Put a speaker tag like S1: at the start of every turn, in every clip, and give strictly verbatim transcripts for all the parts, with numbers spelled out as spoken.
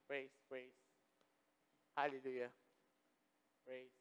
S1: Praise, praise. Hallelujah. Praise.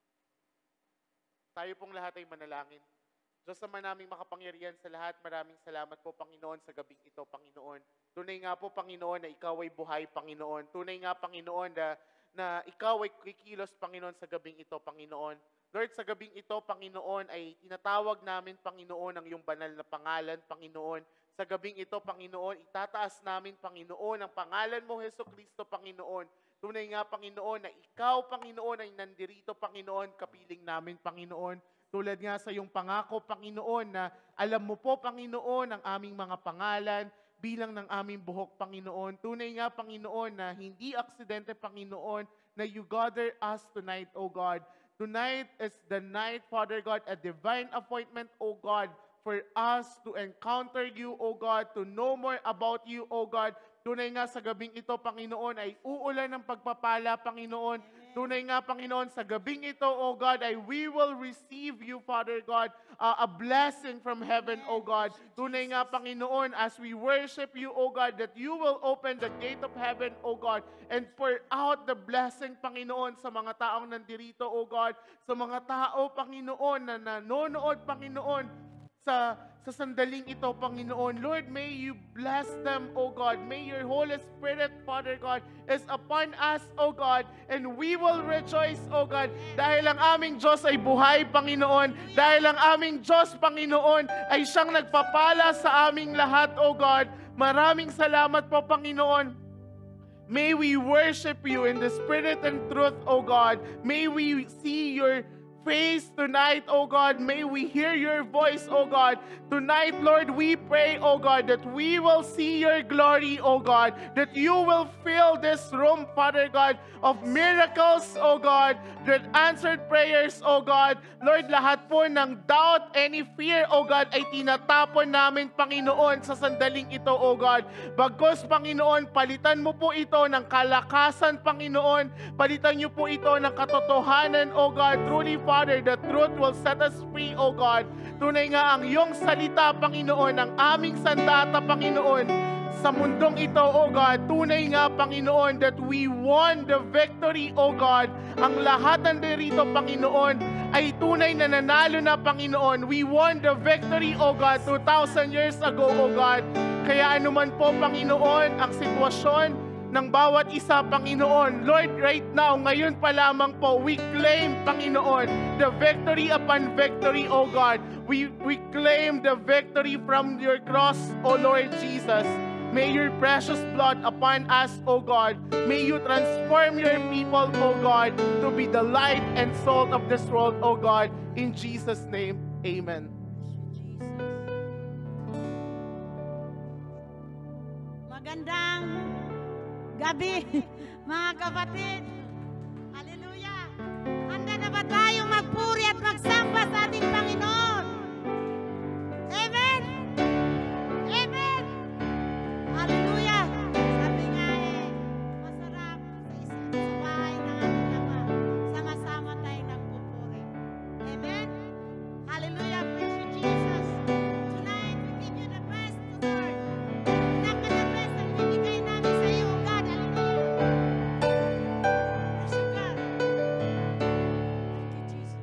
S1: Tayo pong lahat ay manalangin. Diyos naman naming makapangyarihan sa lahat, maraming salamat po, Panginoon, sa gabing ito, Panginoon. Tunay nga po, Panginoon, na ikaw ay buhay, Panginoon. Tunay nga, Panginoon, na, na ikaw ay kikilos, Panginoon, sa gabing ito, Panginoon. Lord, sa gabing ito, Panginoon, ay tinatawag namin, Panginoon, ang iyong banal na pangalan, Panginoon. Sa gabing ito, Panginoon, itataas namin, Panginoon, ang pangalan mo, Jesucristo, Panginoon. Tunay nga, Panginoon, na ikaw, Panginoon, ay nandirito, Panginoon, kapiling namin, Panginoon. Tulad nga sa iyong pangako, Panginoon, na alam mo po, Panginoon, ang aming mga pangalan, bilang ng aming buhok, Panginoon. Tunay nga, Panginoon, na hindi aksidente, Panginoon, na you gather us tonight, O God. Tonight is the night, Father God, a divine appointment, O God, for us to encounter you, O God, to know more about you, O God. Tunay nga sa gabing ito, Panginoon, ay uulan ng pagpapala, Panginoon. Amen. Tunay nga, Panginoon, sa gabing ito, O God, ay we will receive you, Father God, uh, a blessing from heaven, Amen. O God. Tunay nga, Panginoon, as we worship you, O God, that you will open the gate of heaven, O God, and pour out the blessing, Panginoon, sa mga taong nandirito, O God, sa mga tao, Panginoon, na nanonood, Panginoon, sa sa sandaling ito, Panginoon. Lord, may you bless them, O God. May your Holy Spirit, Father God, is upon us, O God, and we will rejoice, O God, dahil ang aming Diyos ay buhay, Panginoon. Dahil ang aming Diyos, Panginoon, ay siyang nagpapala sa aming lahat, O God. Maraming salamat po, Panginoon. May we worship you in the spirit and truth, O God. May we see your face tonight, O God. May we hear your voice, O God. Tonight, Lord, we pray, O God, that we will see your glory, O God. That you will fill this room, Father God, of miracles, O God. That answered prayers, O God. Lord, lahat po ng doubt, any fear, O God, ay tinatapon namin, Panginoon, sa sandaling ito, O God. Bagkus, Panginoon, palitan mo po ito ng kalakasan, Panginoon. Palitan niyo po ito ng katotohanan, O God. Truly, Father, the truth will set us free, O God. Tunay nga ang iyong salita, Panginoon, ang aming sandata, Panginoon, sa mundong ito, O God. Tunay nga, Panginoon, that we won the victory, O God. Ang lahat ng derito, Panginoon, ay tunay na nanalo na, Panginoon. We won the victory, O God, two thousand years ago, O God. Kaya anuman po, Panginoon, ang sitwasyon ng bawat isa, Panginoon. Lord, right now, ngayon pa lamang po, we claim, Panginoon, the victory upon victory, O God. We, we claim the victory from your cross, O Lord Jesus. May your precious blood upon us, O God. May you transform your people, O God, to be the light and salt of this world, O God. In Jesus' name, amen.
S2: Magandang gabi, mga kapatid. Hallelujah. Handa na ba tayong magpuri at magsamba sa ating Panginoon? Amen. Amen. Hallelujah. Sabi nga eh, masarap sa isa sa bahay ng ating Ama. Sama-sama tayo nagpupuri. Amen. Hallelujah. Praise you, Jesus. Tonight, we give you the best, Lord. Pinaka-the best ang bibigay namin sa iyo, God. Hallelujah. Praise you, God. Thank you, Jesus.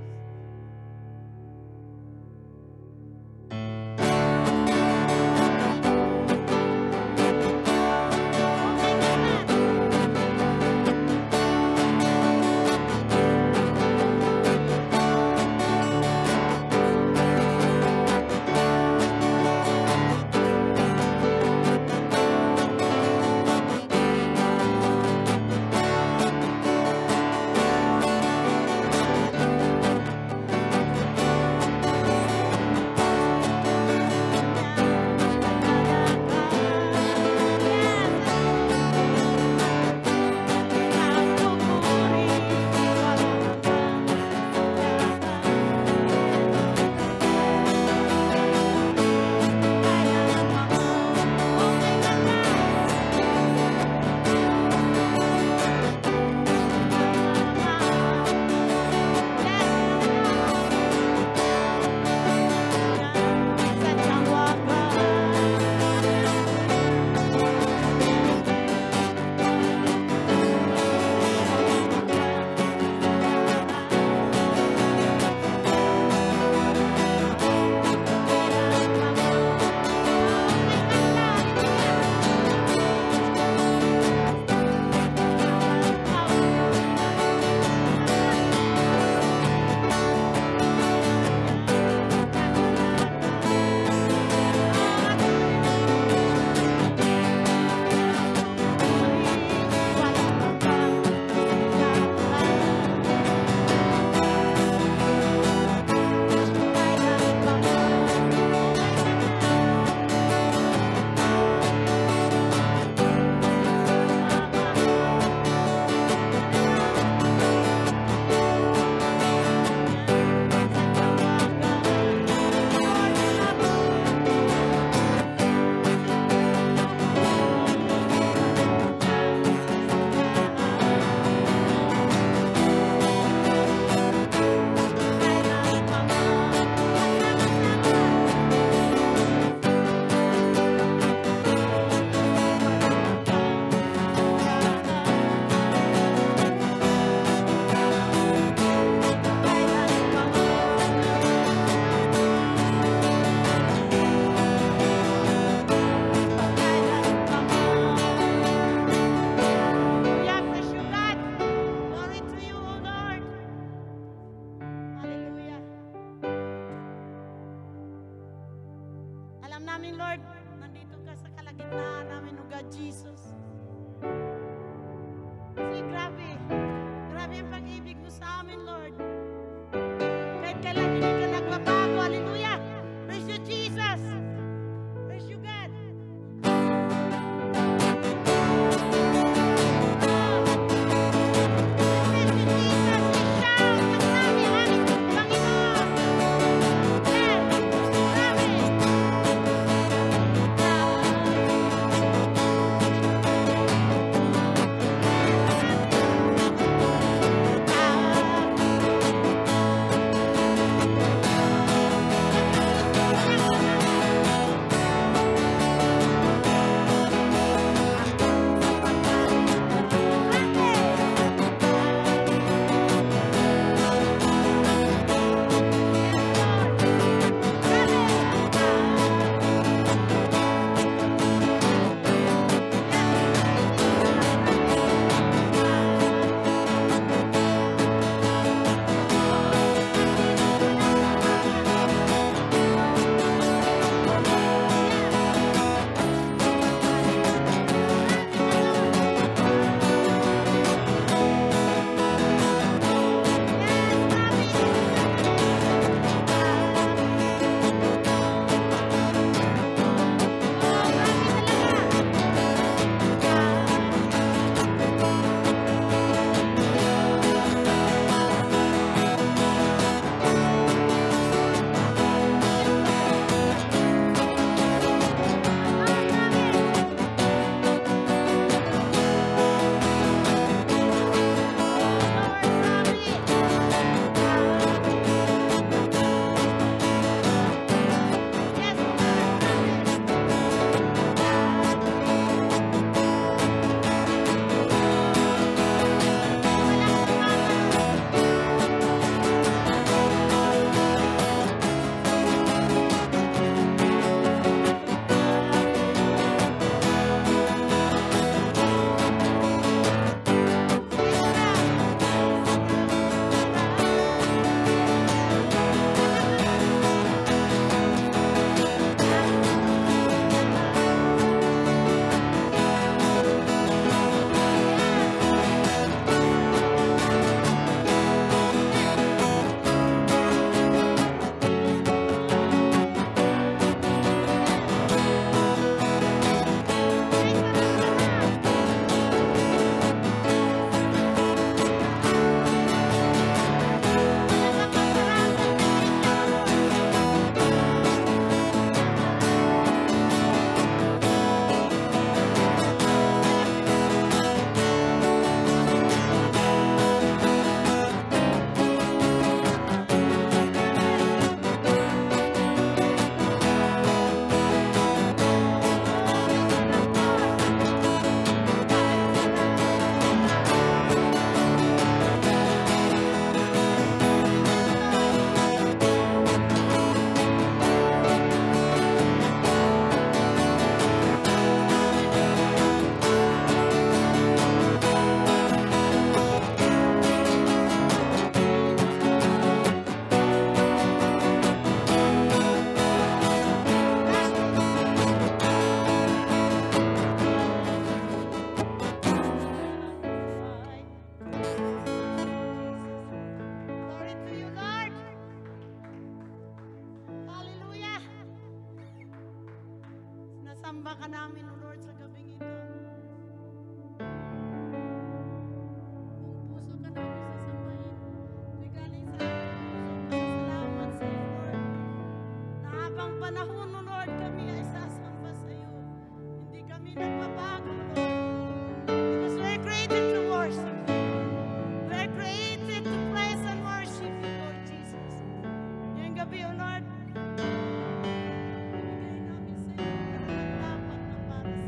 S2: Jesus. Kasi grabe. Grabe ang pag-ibig mo sa amin, Lord. Kahit kailan hindi ka nagbabago. Hallelujah. Praise you, Jesus. Praise you, God. Sinasamba ka namin, O Lord, sa gabing ito. Buong puso ka namin sasambahin. Ito'y galing sa puso. Pasasalamat sa iyo, Lord. Na habang panahon, O Lord, kami ay sasamba sa iyo. Hindi kami nagbabago, Lord. Because we're created to worship you. We're created to praise and worship you, Lord Jesus. Ngayong gabi, O Lord, ibigay namin sa iyo ang dapat na para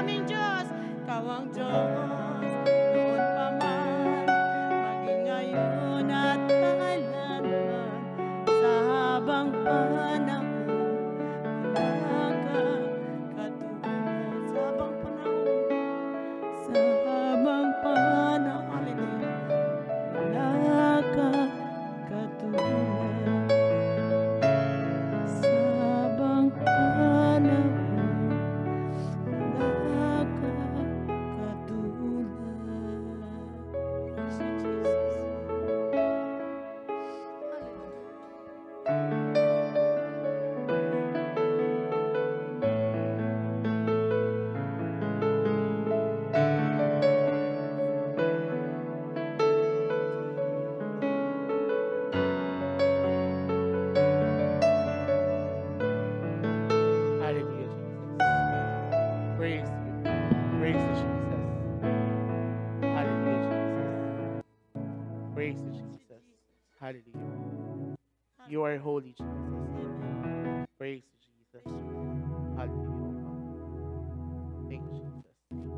S2: aming Diyos. Ikaw ang Diyos, noon pa man, maging ngayon at kailanman, sa habang panahon, wala ka katulad. Sa habang panahon, sa habang panahon, hallelujah, wala ka katulad. Sa habang panahon, wala ka katulad. Yes, Jesus. Hallelujah.
S1: Hallelujah, Jesus. Praise you. Praise you, Jesus. Hallelujah, Jesus. Praise you, Jesus. Hallelujah. You are holy, Jesus. Praise you, Jesus. Hallelujah, oh God. Thank you, Jesus.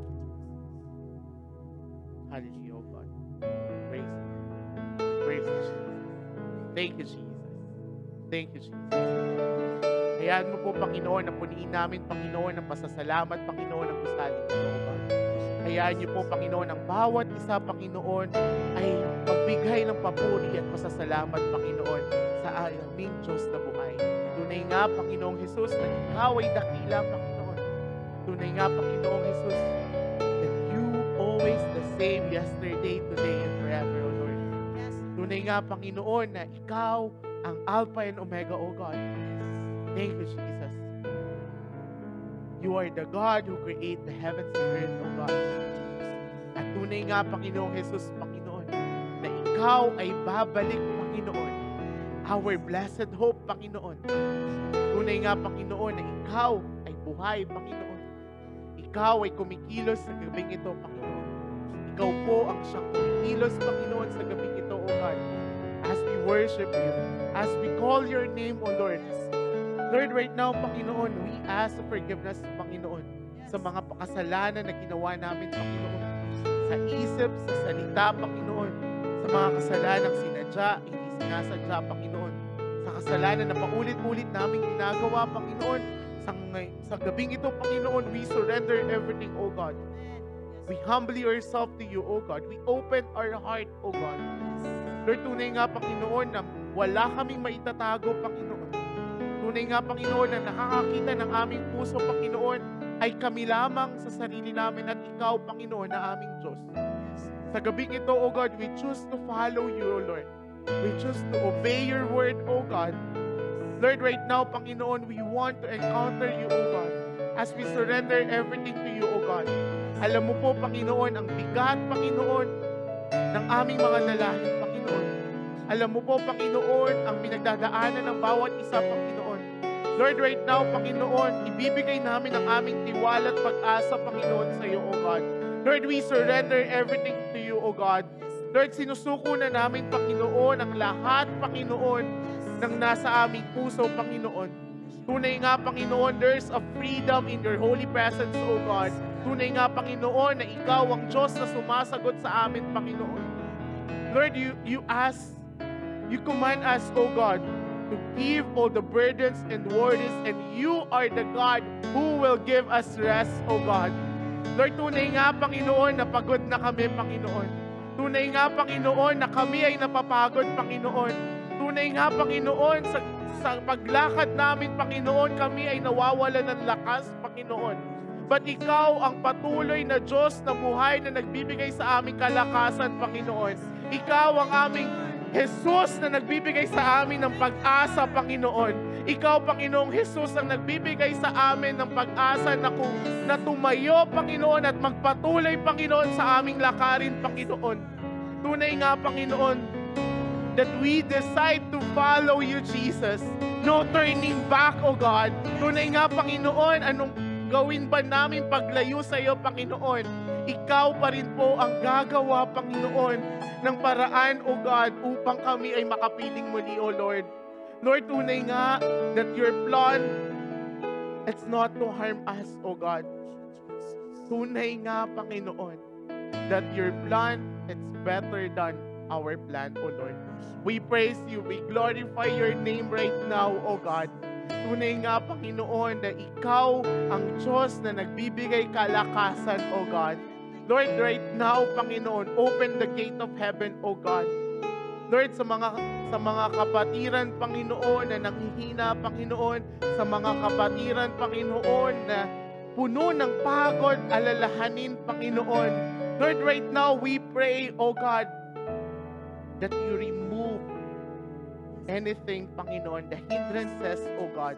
S1: Hallelujah, oh God. Praise you. Praise you, Jesus. Thank you, Jesus. Thank you, Jesus. Hayaan mo po, Panginoon, na puniin namin, Panginoon, ang pasasalamat, Panginoon, ang gusaling ito, O God. Hayaan niyo po, Panginoon, ang bawat isa, Panginoon, ay magbigay ng papuri at pasasalamat, Panginoon, sa aming Diyos na buhay. Tunay nga, Panginoong Jesus, na ikaw ay dakila, Panginoon. Tunay nga, Panginoong Jesus, that you always the same yesterday, today, and forever, O Lord. Tunay nga, Panginoon, na ikaw ang Alpha and Omega, O God. Thank you, Jesus. You are the God who created the heavens and earth, O God. At tunay nga, Panginoong Jesus, Panginoon, na ikaw ay babalik, Panginoon. Our blessed hope, Panginoon. Tunay nga, Panginoon, na ikaw ay buhay, Panginoon. Ikaw ay kumikilos sa gabing ito, Panginoon. Ikaw po ang siyang kumikilos, Panginoon, sa gabing ito, O God. As we worship you, as we call your name, O Lord. Lord, right now, Panginoon, we ask for forgiveness, Panginoon, sa mga pakasalanan na ginawa namin, Panginoon. Sa isip, sa salita, Panginoon. Sa mga kasalanang sinadya, hindi sinasadya, Panginoon. Sa kasalanan na paulit-ulit namin ginagawa, Panginoon. Sa, sa gabing ito, Panginoon, we surrender everything, O God. We humbly ourselves to you, O God. We open our heart, O God. Lord, tunay nga, Panginoon, na wala kaming maitatago, Panginoon. Tunay nga, Panginoon, na nakakakita ng aming puso, Panginoon, ay kami lamang sa sarili namin at ikaw, Panginoon, na aming Diyos. Sa gabing ito, O God, we choose to follow you, O Lord. We choose to obey your word, O God. Lord, right now, Panginoon, we want to encounter you, O God, as we surrender everything to you, O God. Alam mo po, Panginoon, ang bigat, Panginoon, ng aming mga nalahin, Panginoon. Alam mo po, Panginoon, ang pinagdadaanan ng bawat isa, Panginoon. Lord, right now, Panginoon, ibibigay namin ang aming tiwala at pag-asa, Panginoon, sa iyo, O God. Lord, we surrender everything to you, O God. Lord, sinusuko na namin, Panginoon, ang lahat, Panginoon, ng nasa aming puso, Panginoon. Tunay nga, Panginoon, there's a freedom in your holy presence, O God. Tunay nga, Panginoon, na ikaw ang Diyos na sumasagot sa amin, Panginoon. Lord, you, you ask, you command us, O God, to give all the burdens and worries, and you are the God who will give us rest, O God. Lord, tunay nga, Panginoon, na pagod na kami, Panginoon. Tunay nga, Panginoon, na kami ay napapagod, Panginoon. Tunay nga, Panginoon, sa, sa paglakad namin, Panginoon, kami ay nawawala ng lakas, Panginoon. But ikaw ang patuloy na Diyos na buhay na nagbibigay sa aming kalakasan, Panginoon. Ikaw ang aming Jesus na nagbibigay sa amin ng pag-asa, Panginoon. Ikaw, Panginoong Jesus, ang nagbibigay sa amin ng pag-asa na, kung, na tumayo, Panginoon, at magpatuloy, Panginoon, sa aming lakarin, Panginoon. Tunay nga, Panginoon, that we decide to follow you, Jesus. No turning back, O God. Tunay nga, Panginoon, anong gawin ba namin paglayo sa iyo, Panginoon? Ikaw pa rin po ang gagawa, Panginoon, ng paraan, O God, upang kami ay makapiling muli, O Lord. Lord, tunay nga that your plan, it's not to harm us, O God. Tunay nga, Panginoon, that your plan is better than our plan, O Lord. We praise you. We glorify your name right now, O God. Tunay nga, Panginoon, na ikaw ang Diyos na nagbibigay kalakasan, O God. Lord, right now, Panginoon, open the gate of heaven, O God. Lord, sa mga sa mga kapatiran, Panginoon, na nanghihina, Panginoon, sa mga kapatiran, Panginoon, na puno ng pagod, alalahanin, Panginoon. Lord, right now, we pray, O God, that you remove anything, Panginoon, the hindrances, O God.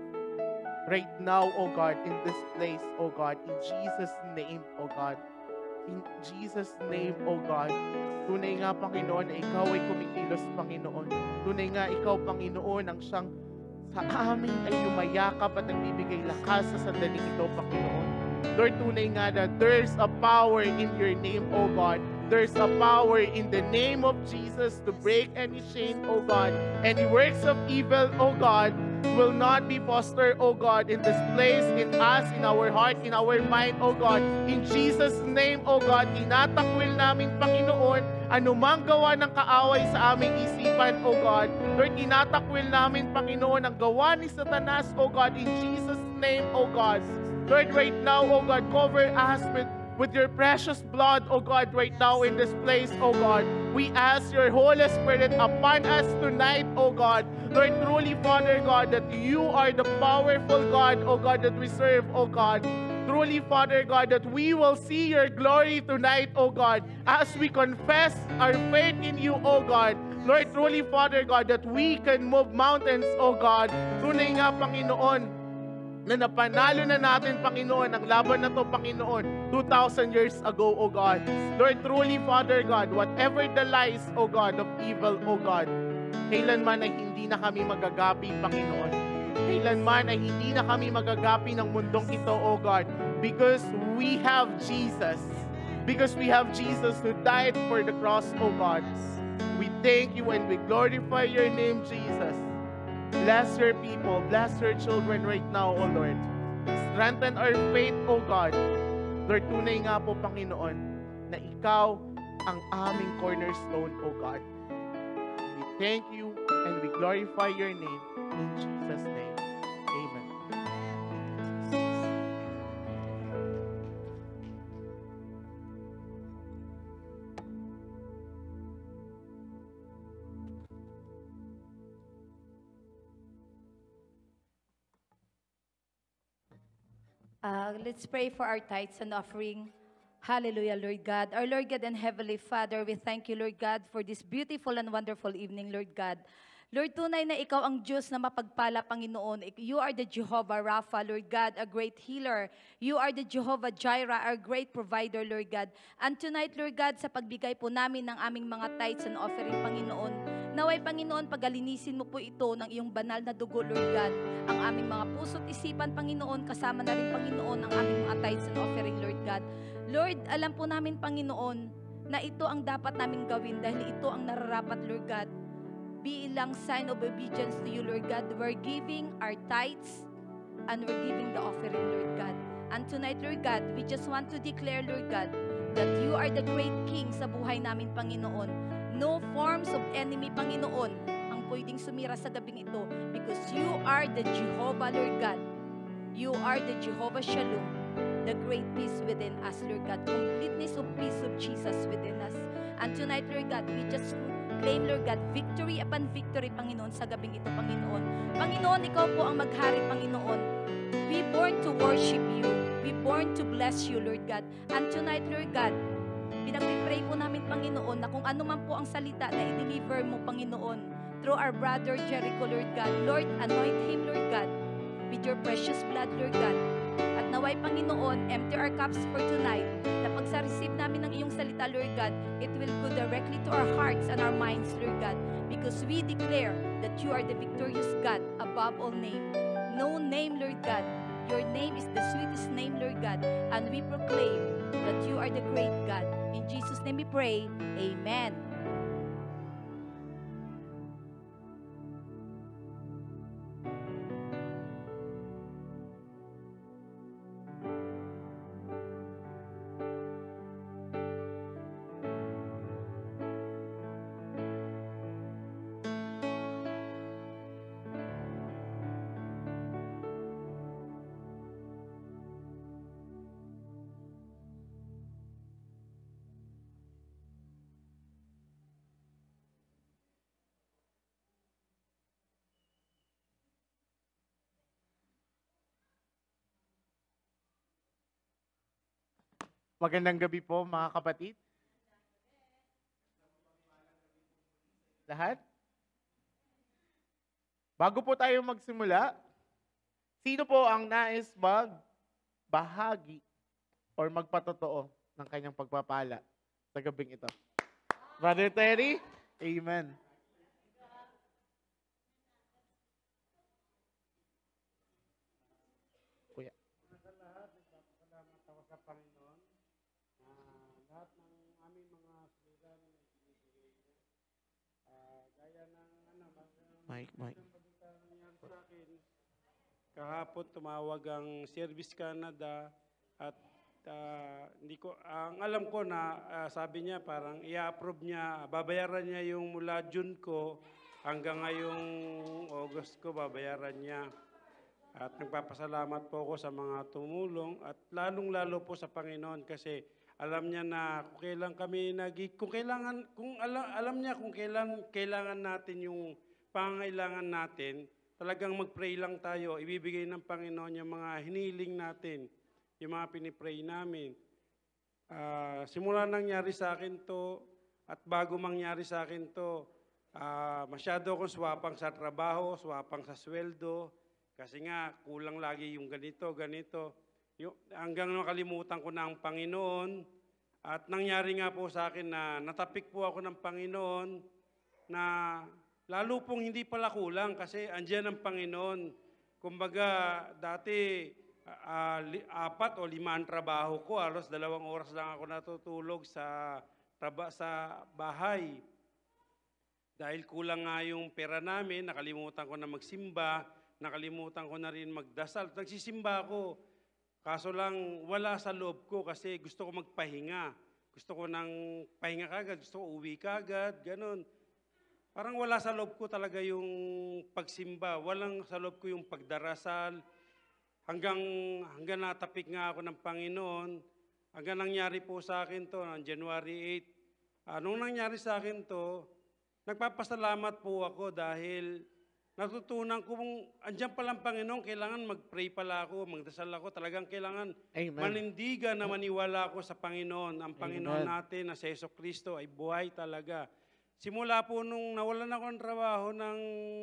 S1: Right now, O God, in this place, O God, in Jesus' name, O God. In Jesus' name, O God. Tunay nga, Panginoon, na ikaw ay kumikilos, Panginoon. Tunay nga, ikaw, Panginoon, ang siyang sa amin ay yumayakap at nagbibigay lakas sa sandaling ito, Panginoon. Lord, tunay nga na there's a power in your name, O God. There's a power in the name of Jesus to break any chain, O God. Any works of evil, O God, will not be fostered, O God, in this place, in us, in our heart, in our mind, O God. In Jesus' name, O God, tinatakwil namin, Panginoon, anumang gawa ng kaaway sa aming isipan, O God. Lord, tinatakwil namin, Panginoon, ang gawa ni Satanas, O God, in Jesus' name, O God. Lord, right now, O God, cover us with with your precious blood, O God, right now in this place, O God. We ask your Holy Spirit upon us tonight, O God. Lord, truly, Father God, that you are the powerful God, O God, that we serve, O God. Truly, Father God, that we will see your glory tonight, O God, as we confess our faith in you, O God. Lord, truly, Father God, that we can move mountains, O God. Tunay nga, Panginoon, na napanalo na natin, Panginoon, ang laban na to, Panginoon, two thousand years ago, O God. Lord, truly, Father God, whatever the lies, O God, of evil, O God, kailanman ay hindi na kami magagapi, Panginoon. Kailanman ay hindi na kami magagapi ng mundong ito, O God, because we have Jesus. Because we have Jesus who died for the cross, O God. We thank you and we glorify your name, Jesus. Bless your people, bless your children right now, O Lord. Strengthen our faith, O God. Lord, tunay nga po, Panginoon, na ikaw ang aming cornerstone, O God. We thank you and we glorify your name in Jesus' name. Amen.
S3: Uh, let's pray for our tithes and offering. Hallelujah, Lord God. Our Lord God and Heavenly Father, we thank you, Lord God, for this beautiful and wonderful evening, Lord God. Lord, tunay na ikaw ang Diyos na mapagpala, Panginoon. You are the Jehovah Rapha, Lord God, a great healer. You are the Jehovah Jireh, our great provider, Lord God. And tonight, Lord God, sa pagbigay po namin ng aming mga tithes and offering, Panginoon, naway, Panginoon, pagalinisin mo po ito ng iyong banal na dugo, Lord God. Ang aming mga puso't isipan, Panginoon, kasama na rin, Panginoon, ang aming mga tithes and offering, Lord God. Lord, alam po namin, Panginoon, na ito ang dapat namin gawin dahil ito ang nararapat, Lord God. Bilang sign of obedience to you, Lord God, we're giving our tithes and we're giving the offering, Lord God. And tonight, Lord God, we just want to declare, Lord God, that you are the great King sa buhay namin, Panginoon. No forms of enemy, Panginoon, ang pwedeng sumira sa gabing ito because you are the Jehovah, Lord God. You are the Jehovah Shalom, the great peace within us, Lord God. Completeness of peace of Jesus within us. And tonight, Lord God, we just claim, Lord God, victory upon victory, Panginoon, sa gabing ito, Panginoon. Panginoon, ikaw po ang maghari, Panginoon. We born to worship you. We born to bless you, Lord God. And tonight, Lord God, pinag-pray po namin, Panginoon, na kung ano man po ang salita na i-deliver mo, Panginoon, through our brother Jericho, Lord God. Lord, anoint him, Lord God, with your precious blood, Lord God. At naway, Panginoon, empty our cups for tonight, na pag sa receive namin ng iyong salita, Lord God, it will go directly to our hearts and our minds, Lord God, because we declare that you are the victorious God above all name. No name, Lord God. Your name is the sweetest name, Lord God, and we proclaim that you are the great God. In Jesus' name we pray, Amen.
S1: Magandang gabi po mga kapatid. Lahat? Bago po tayo magsimula, sino po ang nais magbahagi or magpatotoo ng kanyang pagpapala sa gabing ito? Brother Terry? Amen. Kuya.
S4: Sa lahat, nagpapasalamat ako sa Panginoon na lahat ng aming mga suliran na ibinibigay niya. Ah, gaya ng ano,
S1: Mike, Mike.
S4: nangyari sa akin. Kahapon tumawag ang Service Canada at ah, hindi ko, ang alam ko na ah, sabi niya parang i-approve niya, babayaran niya yung mula June ko hanggang ngayong August ko babayaran niya. At nagpapasalamat po ako sa mga tumulong at lalong-lalo po sa Panginoon kasi alam niya na kung kailan kami nag kung kailangan kung alam, alam niya kung kailan kailangan natin yung pangangailangan natin, talagang mag-pray lang tayo, ibibigay ng Panginoon yung mga hiniling natin, yung mga pinipray namin. Uh, simula nangyari sa akin to at bago mangyari sa akin to, uh, masyado akong swapang sa trabaho, swapang sa sweldo. Kasi nga, kulang lagi yung ganito, ganito. Yung, hanggang nakalimutan ko na ang Panginoon. At nangyari nga po sa akin na natapik po ako ng Panginoon na lalo pong hindi pala kulang kasi andyan ang Panginoon. Kumbaga, dati uh, li, apat o lima ang trabaho ko. Alos dalawang oras lang ako natutulog sa, traba, sa bahay. Dahil kulang nga yung pera namin, nakalimutan ko na magsimba. Nakalimutan ko na rin magdasal. Nagsisimba ako. Kaso lang wala sa loob ko kasi gusto ko magpahinga. Gusto ko nang pahinga kagad. Gusto ko uwi kagad. Ganon. Parang wala sa loob ko talaga yung pagsimba. Walang sa loob ko yung pagdarasal. Hanggang, hanggang natapik nga ako ng Panginoon. Hanggang nangyari po sa akin to, ng January eighth. Anong nangyari sa akin to, nagpapasalamat po ako dahil natutunan ko kung andyan palang Panginoon, kailangan mag-pray pala ako, magdasal ako. Talagang kailangan
S1: Amen.
S4: manindigan na maniwala ako sa Panginoon. Ang Panginoon
S1: Amen.
S4: natin na si Jesucristo ay buhay talaga. Simula po nung nawalan ako ng trabaho ng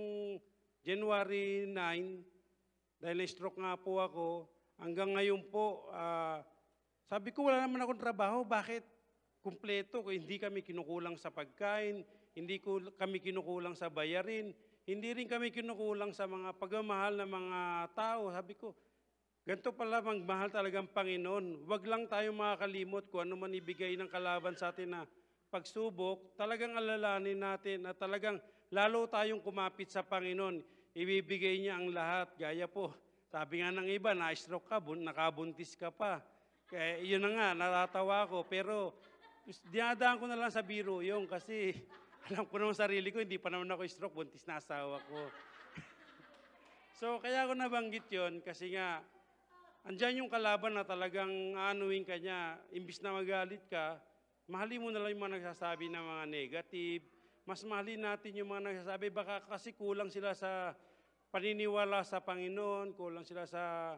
S4: January ninth, dahil na-stroke nga po ako, hanggang ngayon po, uh, sabi ko wala naman akong trabaho, bakit kumpleto? Hindi kami kinukulang sa pagkain, hindi ko, kami kinukulang sa bayarin, hindi rin kami kinukulang sa mga pagmamahal ng mga tao. Sabi ko, ganito pala magmahal talagang Panginoon. Huwag lang tayo makakalimot kung ano man ibigay ng kalaban sa atin na pagsubok, talagang alalanin natin at talagang lalo tayong kumapit sa Panginoon. Ibibigay niya ang lahat. Gaya po, sabi nga ng iba, na-stroke ka, nakabuntis ka pa. Kaya yun na nga, natatawa ko. Pero dinadaan ko na lang sa biro yung kasi alam ko naman sarili ko, hindi pa naman ako stroke, buntis na asawa ko. So, kaya ako nabanggit yon kasi nga, andyan yung kalaban na talagang aanuin ka niya, imbis na magalit ka, mahalin mo na lang yung mga nagsasabi ng mga negative, mas mahalin natin yung mga nagsasabi, baka kasi kulang sila sa paniniwala sa Panginoon, kulang sila sa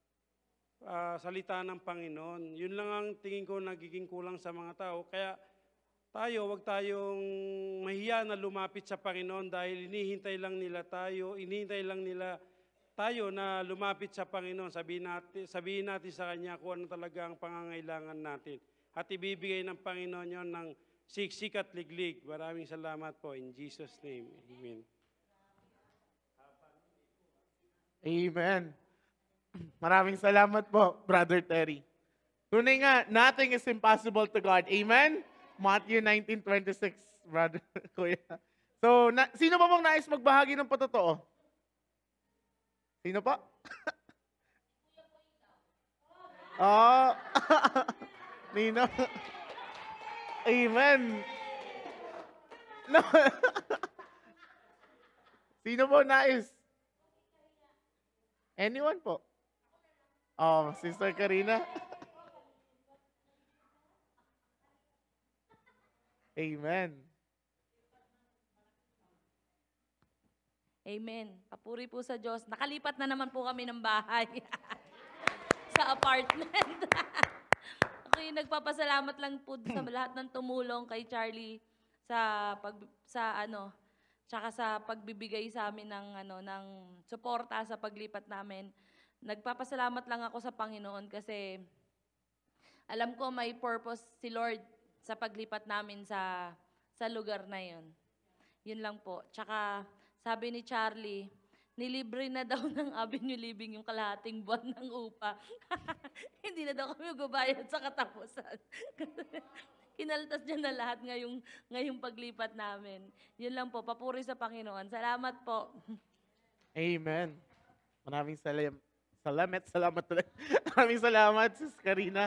S4: uh, salita ng Panginoon. Yun lang ang tingin ko nagiging kulang sa mga tao. Kaya, tayo, wag tayong mahiya na lumapit sa Panginoon dahil inihintay lang nila tayo, inihintay lang nila tayo na lumapit sa Panginoon. Sabihin natin, sabihin natin sa Kanya kung ano talaga ang pangangailangan natin. At ibibigay ng Panginoon yon ng siksik at liglig. Maraming salamat po. In Jesus' name, amen.
S1: Amen. Maraming salamat po, Brother Terry. Tunay nga, nothing is impossible to God. Amen? Matthew nineteen twenty-six, Brother Kuya. So, na, sino pa bang nais magbahagi ng patotoo? Sino pa? Oh. Nino. Amen. No. Sino po nais? Anyone po? Oh, Sister Karina. Amen.
S5: Amen. Papuri po sa Diyos. Nakalipat na naman po kami ng bahay sa apartment. Ako Actually, nagpapasalamat lang po sa lahat ng tumulong kay Charlie sa pag sa ano, tsaka sa pagbibigay sa amin ng ano ng suporta sa paglipat namin. Nagpapasalamat lang ako sa Panginoon kasi alam ko may purpose si Lord sa paglipat namin sa sa lugar na 'yon. Yun lang po. Tsaka sabi ni Charlie, nilibre na daw ng Avenue Living yung kalahating buwan ng upa. Hindi na daw kami magbabayad sa katapusan. Kinaltas niya na lahat ngayong, ngayong paglipat namin. Yun lang po, papuri sa Panginoon. Salamat po.
S1: Amen. Maraming salam salamat, salamat ulit. Maraming salamat, Sis Karina.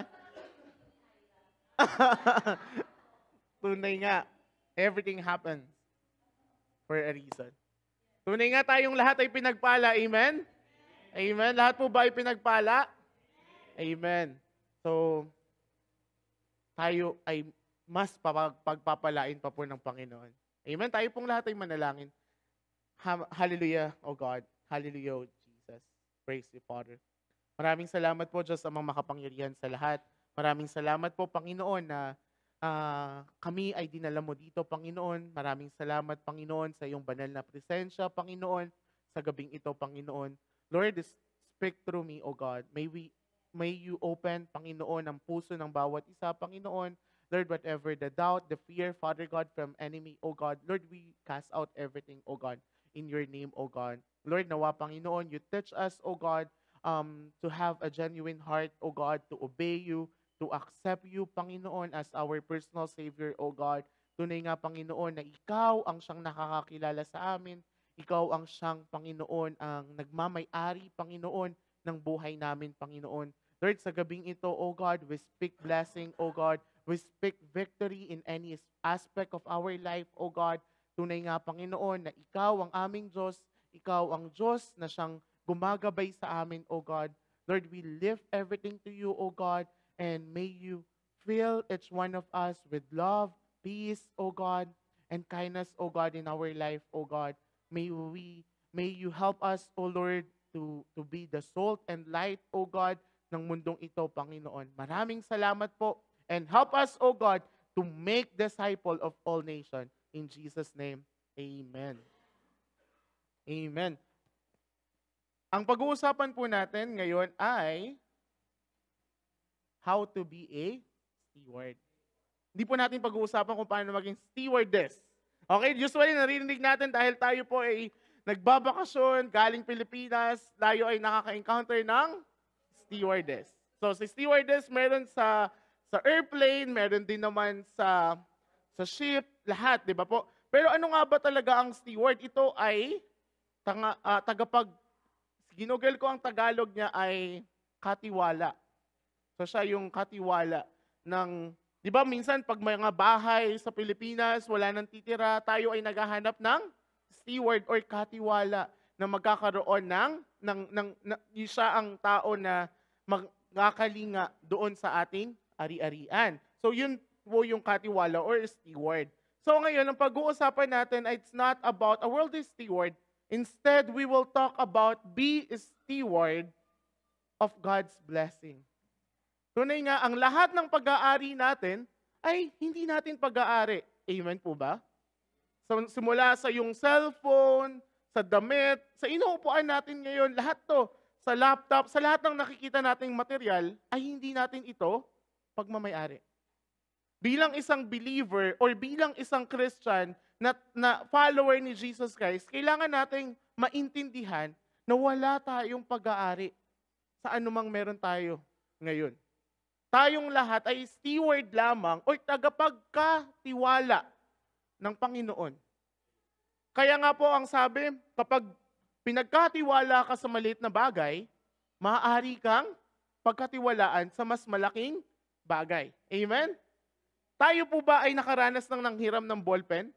S1: Tunay nga, everything happens for a reason. Tunay nga tayong lahat ay pinagpala. Amen? Amen. Lahat po ba ay pinagpala? Amen. So, tayo ay mas papag- pagpapalain pa po ng Panginoon. Amen. Tayo pong lahat ay manalangin. Ha- Hallelujah, O God. Hallelujah, O Jesus. Praise you, Father. Maraming salamat po, Diyos, amang makapangyarihan sa lahat. Maraming salamat po, Panginoon, na Ah, kami ay dinala mo dito, Panginoon. Maraming salamat, Panginoon, sa iyong banal na presensya, Panginoon, sa gabing ito, Panginoon. Lord, speak through me, O God. May we, may you open, Panginoon, ang puso ng bawat isa, Panginoon. Lord, whatever the doubt, the fear, Father God, from enemy, O God. Lord, we cast out everything, O God, in your name, O God. Lord, nawa, Panginoon, you teach us, O God, um, to have a genuine heart, O God, to obey you, to accept you, Panginoon, as our personal Savior, O God. Tunay nga, Panginoon, na ikaw ang siyang nakakakilala sa amin. Ikaw ang siyang, Panginoon, ang nagmamay-ari, Panginoon, ng buhay namin, Panginoon. Lord, sa gabing ito, O God, we speak blessing, O God. We speak victory in any aspect of our life, O God. Tunay nga, Panginoon, na ikaw ang aming Diyos. Ikaw ang Diyos na siyang gumagabay sa amin, O God. Lord, we lift everything to you, O God. And may you fill each one of us with love, peace, O God, and kindness, O God, in our life, O God. May we, may you help us, O Lord, to, to be the salt and light, O God, ng mundong ito, Panginoon. Maraming salamat po. And help us, O God, to make disciple of all nations. In Jesus' name, Amen. Amen. Ang pag-uusapan po natin ngayon ay how to be a steward. Hindi po natin pag-uusapan kung paano maging stewardess. Okay, usually narinig natin dahil tayo po ay nagbabakasyon, galing Pilipinas, tayo ay nakaka-encounter ng stewardess. So si stewardess meron sa sa airplane, meron din naman sa sa ship, lahat, di ba po? Pero ano nga ba talaga ang steward? Ito ay tanga, uh, tagapag, ginugol ko ang Tagalog niya ay katiwala. So siya yung katiwala ng, di ba minsan pag may mga bahay sa Pilipinas, wala nang titira, tayo ay naghahanap ng steward or katiwala na magkakaroon ng, ng, ng, ng siya ang tao na magkakalinga doon sa ating ari-arian. So yun po yung katiwala or steward. So ngayon, ang pag-uusapan natin, it's not about a worldly steward. Instead, we will talk about be a steward of God's blessing. Tunay nga, ang lahat ng pag-aari natin ay hindi natin pag-aari. Amen po ba? So, simula sa yung cellphone, sa damit, sa inuupuan natin ngayon, lahat to, sa laptop, sa lahat ng nakikita nating material, ay hindi natin ito pagmamayari. Bilang isang believer or bilang isang Christian na, na follower ni Jesus Christ, kailangan nating maintindihan na wala tayong pag-aari sa anumang meron tayo ngayon. Tayong lahat ay steward lamang o tagapagkatiwala ng Panginoon. Kaya nga po ang sabi, kapag pinagkatiwala ka sa maliit na bagay, maaari kang pagkatiwalaan sa mas malaking bagay. Amen? Tayo po ba ay nakaranas ng nanghiram ng ballpen?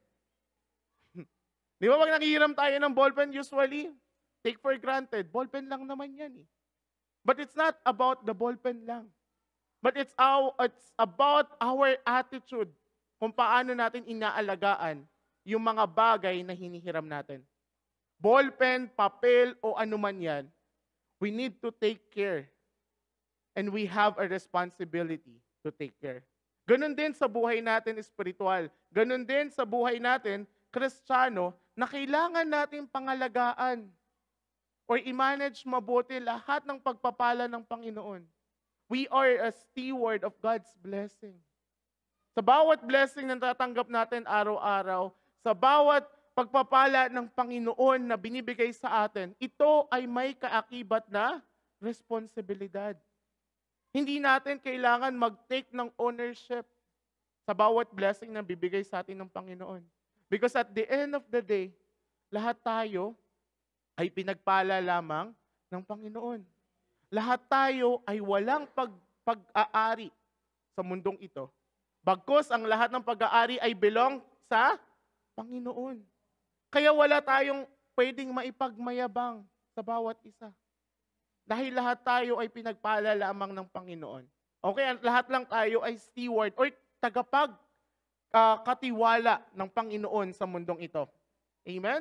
S1: Di ba pag nanghiram tayo ng ballpen, usually, take for granted, ballpen lang naman yan eh. But it's not about the ballpen lang. But it's, our, it's about our attitude kung paano natin inaalagaan yung mga bagay na hinihiram natin. Ballpen, papel, o anuman yan, we need to take care. And we have a responsibility to to take care. Ganon din sa buhay natin espiritual. Ganon din sa buhay natin, Kristiyano, na kailangan natin pangalagaan or i-manage mabuti lahat ng pagpapala ng Panginoon. We are a steward of God's blessing. Sa bawat blessing na natatanggap natin araw-araw, sa bawat pagpapala ng Panginoon na binibigay sa atin, ito ay may kaakibat na responsibilidad. Hindi natin kailangan mag-take ng ownership sa bawat blessing na bibigay sa atin ng Panginoon. Because at the end of the day, lahat tayo ay pinagpala lamang ng Panginoon. Lahat tayo ay walang pag, pag-aari sa mundong ito. Bagkus ang lahat ng pag-aari ay belong sa Panginoon. Kaya wala tayong pwedeng maipagmayabang sa bawat isa. Dahil lahat tayo ay pinagpala lamang ng Panginoon. Okay, lahat lang tayo ay steward or tagapag uh, katiwala ng Panginoon sa mundong ito. Amen?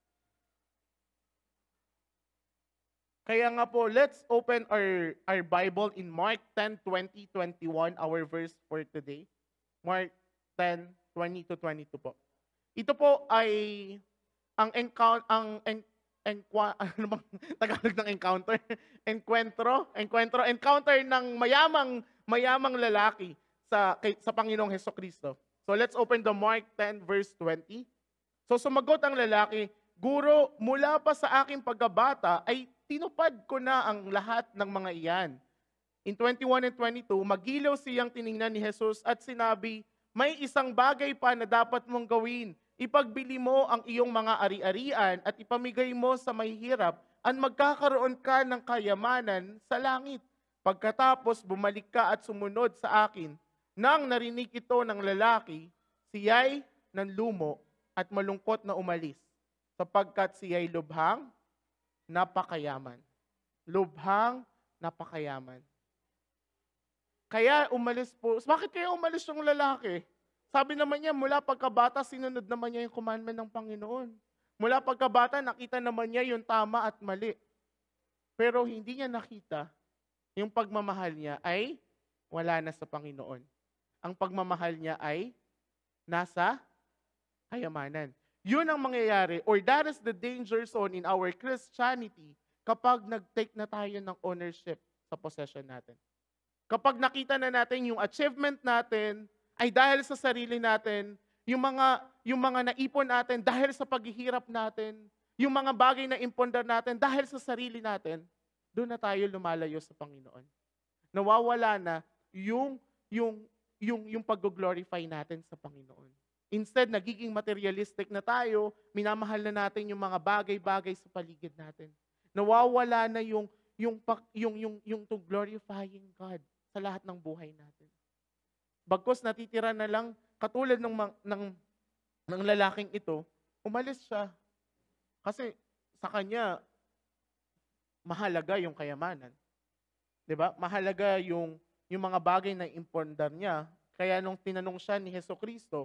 S1: Kaya nga po, let's open our, our Bible in Mark ten, twenty, twenty-one, our verse for today. Mark ten, twenty to twenty-two po. Ito po ay ang encounter, ang en, enqua, ano bang Tagalog ng encounter? Encuentro, encuentro, encounter ng mayamang mayamang lalaki sa kay, sa Panginoong Hesukristo. So let's open the Mark ten verse twenty. So sumagot ang lalaki, "Guro, mula pa sa aking pagkabata ay tinupad ko na ang lahat ng mga iyan." In twenty-one and twenty-two, magilaw siyang tiningnan ni Jesus at sinabi, "May isang bagay pa na dapat mong gawin. Ipagbili mo ang iyong mga ari-arian at ipamigay mo sa mahihirap at magkakaroon ka ng kayamanan sa langit. Pagkatapos bumalik ka at sumunod sa akin." Nang narinig ito ng lalaki, siya'y nanlumo at malungkot na umalis, sapagkat siya'y lubhang napakayaman. Lubhang napakayaman. Kaya umalis po. Bakit kaya umalis yung lalaki? Sabi naman niya, mula pagkabata, sinunod naman niya yung commandment ng Panginoon. Mula pagkabata, nakita naman niya yung tama at mali. Pero hindi niya nakita yung pagmamahal niya ay wala na sa Panginoon. Ang pagmamahal niya ay nasa kayamanan. Yun ang mangyayari, or that is the danger zone in our Christianity kapag nag-take na tayo ng ownership sa possession natin. Kapag nakita na natin yung achievement natin ay dahil sa sarili natin, yung mga, yung mga naipon natin dahil sa paghihirap natin, yung mga bagay na impondar natin dahil sa sarili natin, doon na tayo lumalayo sa Panginoon. Nawawala na yung, yung, yung, yung pag-glorify natin sa Panginoon. Instead, nagiging materialistic na tayo, minamahal na natin yung mga bagay-bagay sa paligid natin. Nawawala na yung, yung, yung, yung, yung to glorifying God sa lahat ng buhay natin. Bagkus natitira na lang, katulad ng, ng, ng lalaking ito, umalis siya. Kasi sa kanya, mahalaga yung kayamanan. Diba? Mahalaga yung, yung mga bagay na impondar niya. Kaya nung tinanong siya ni Hesukristo,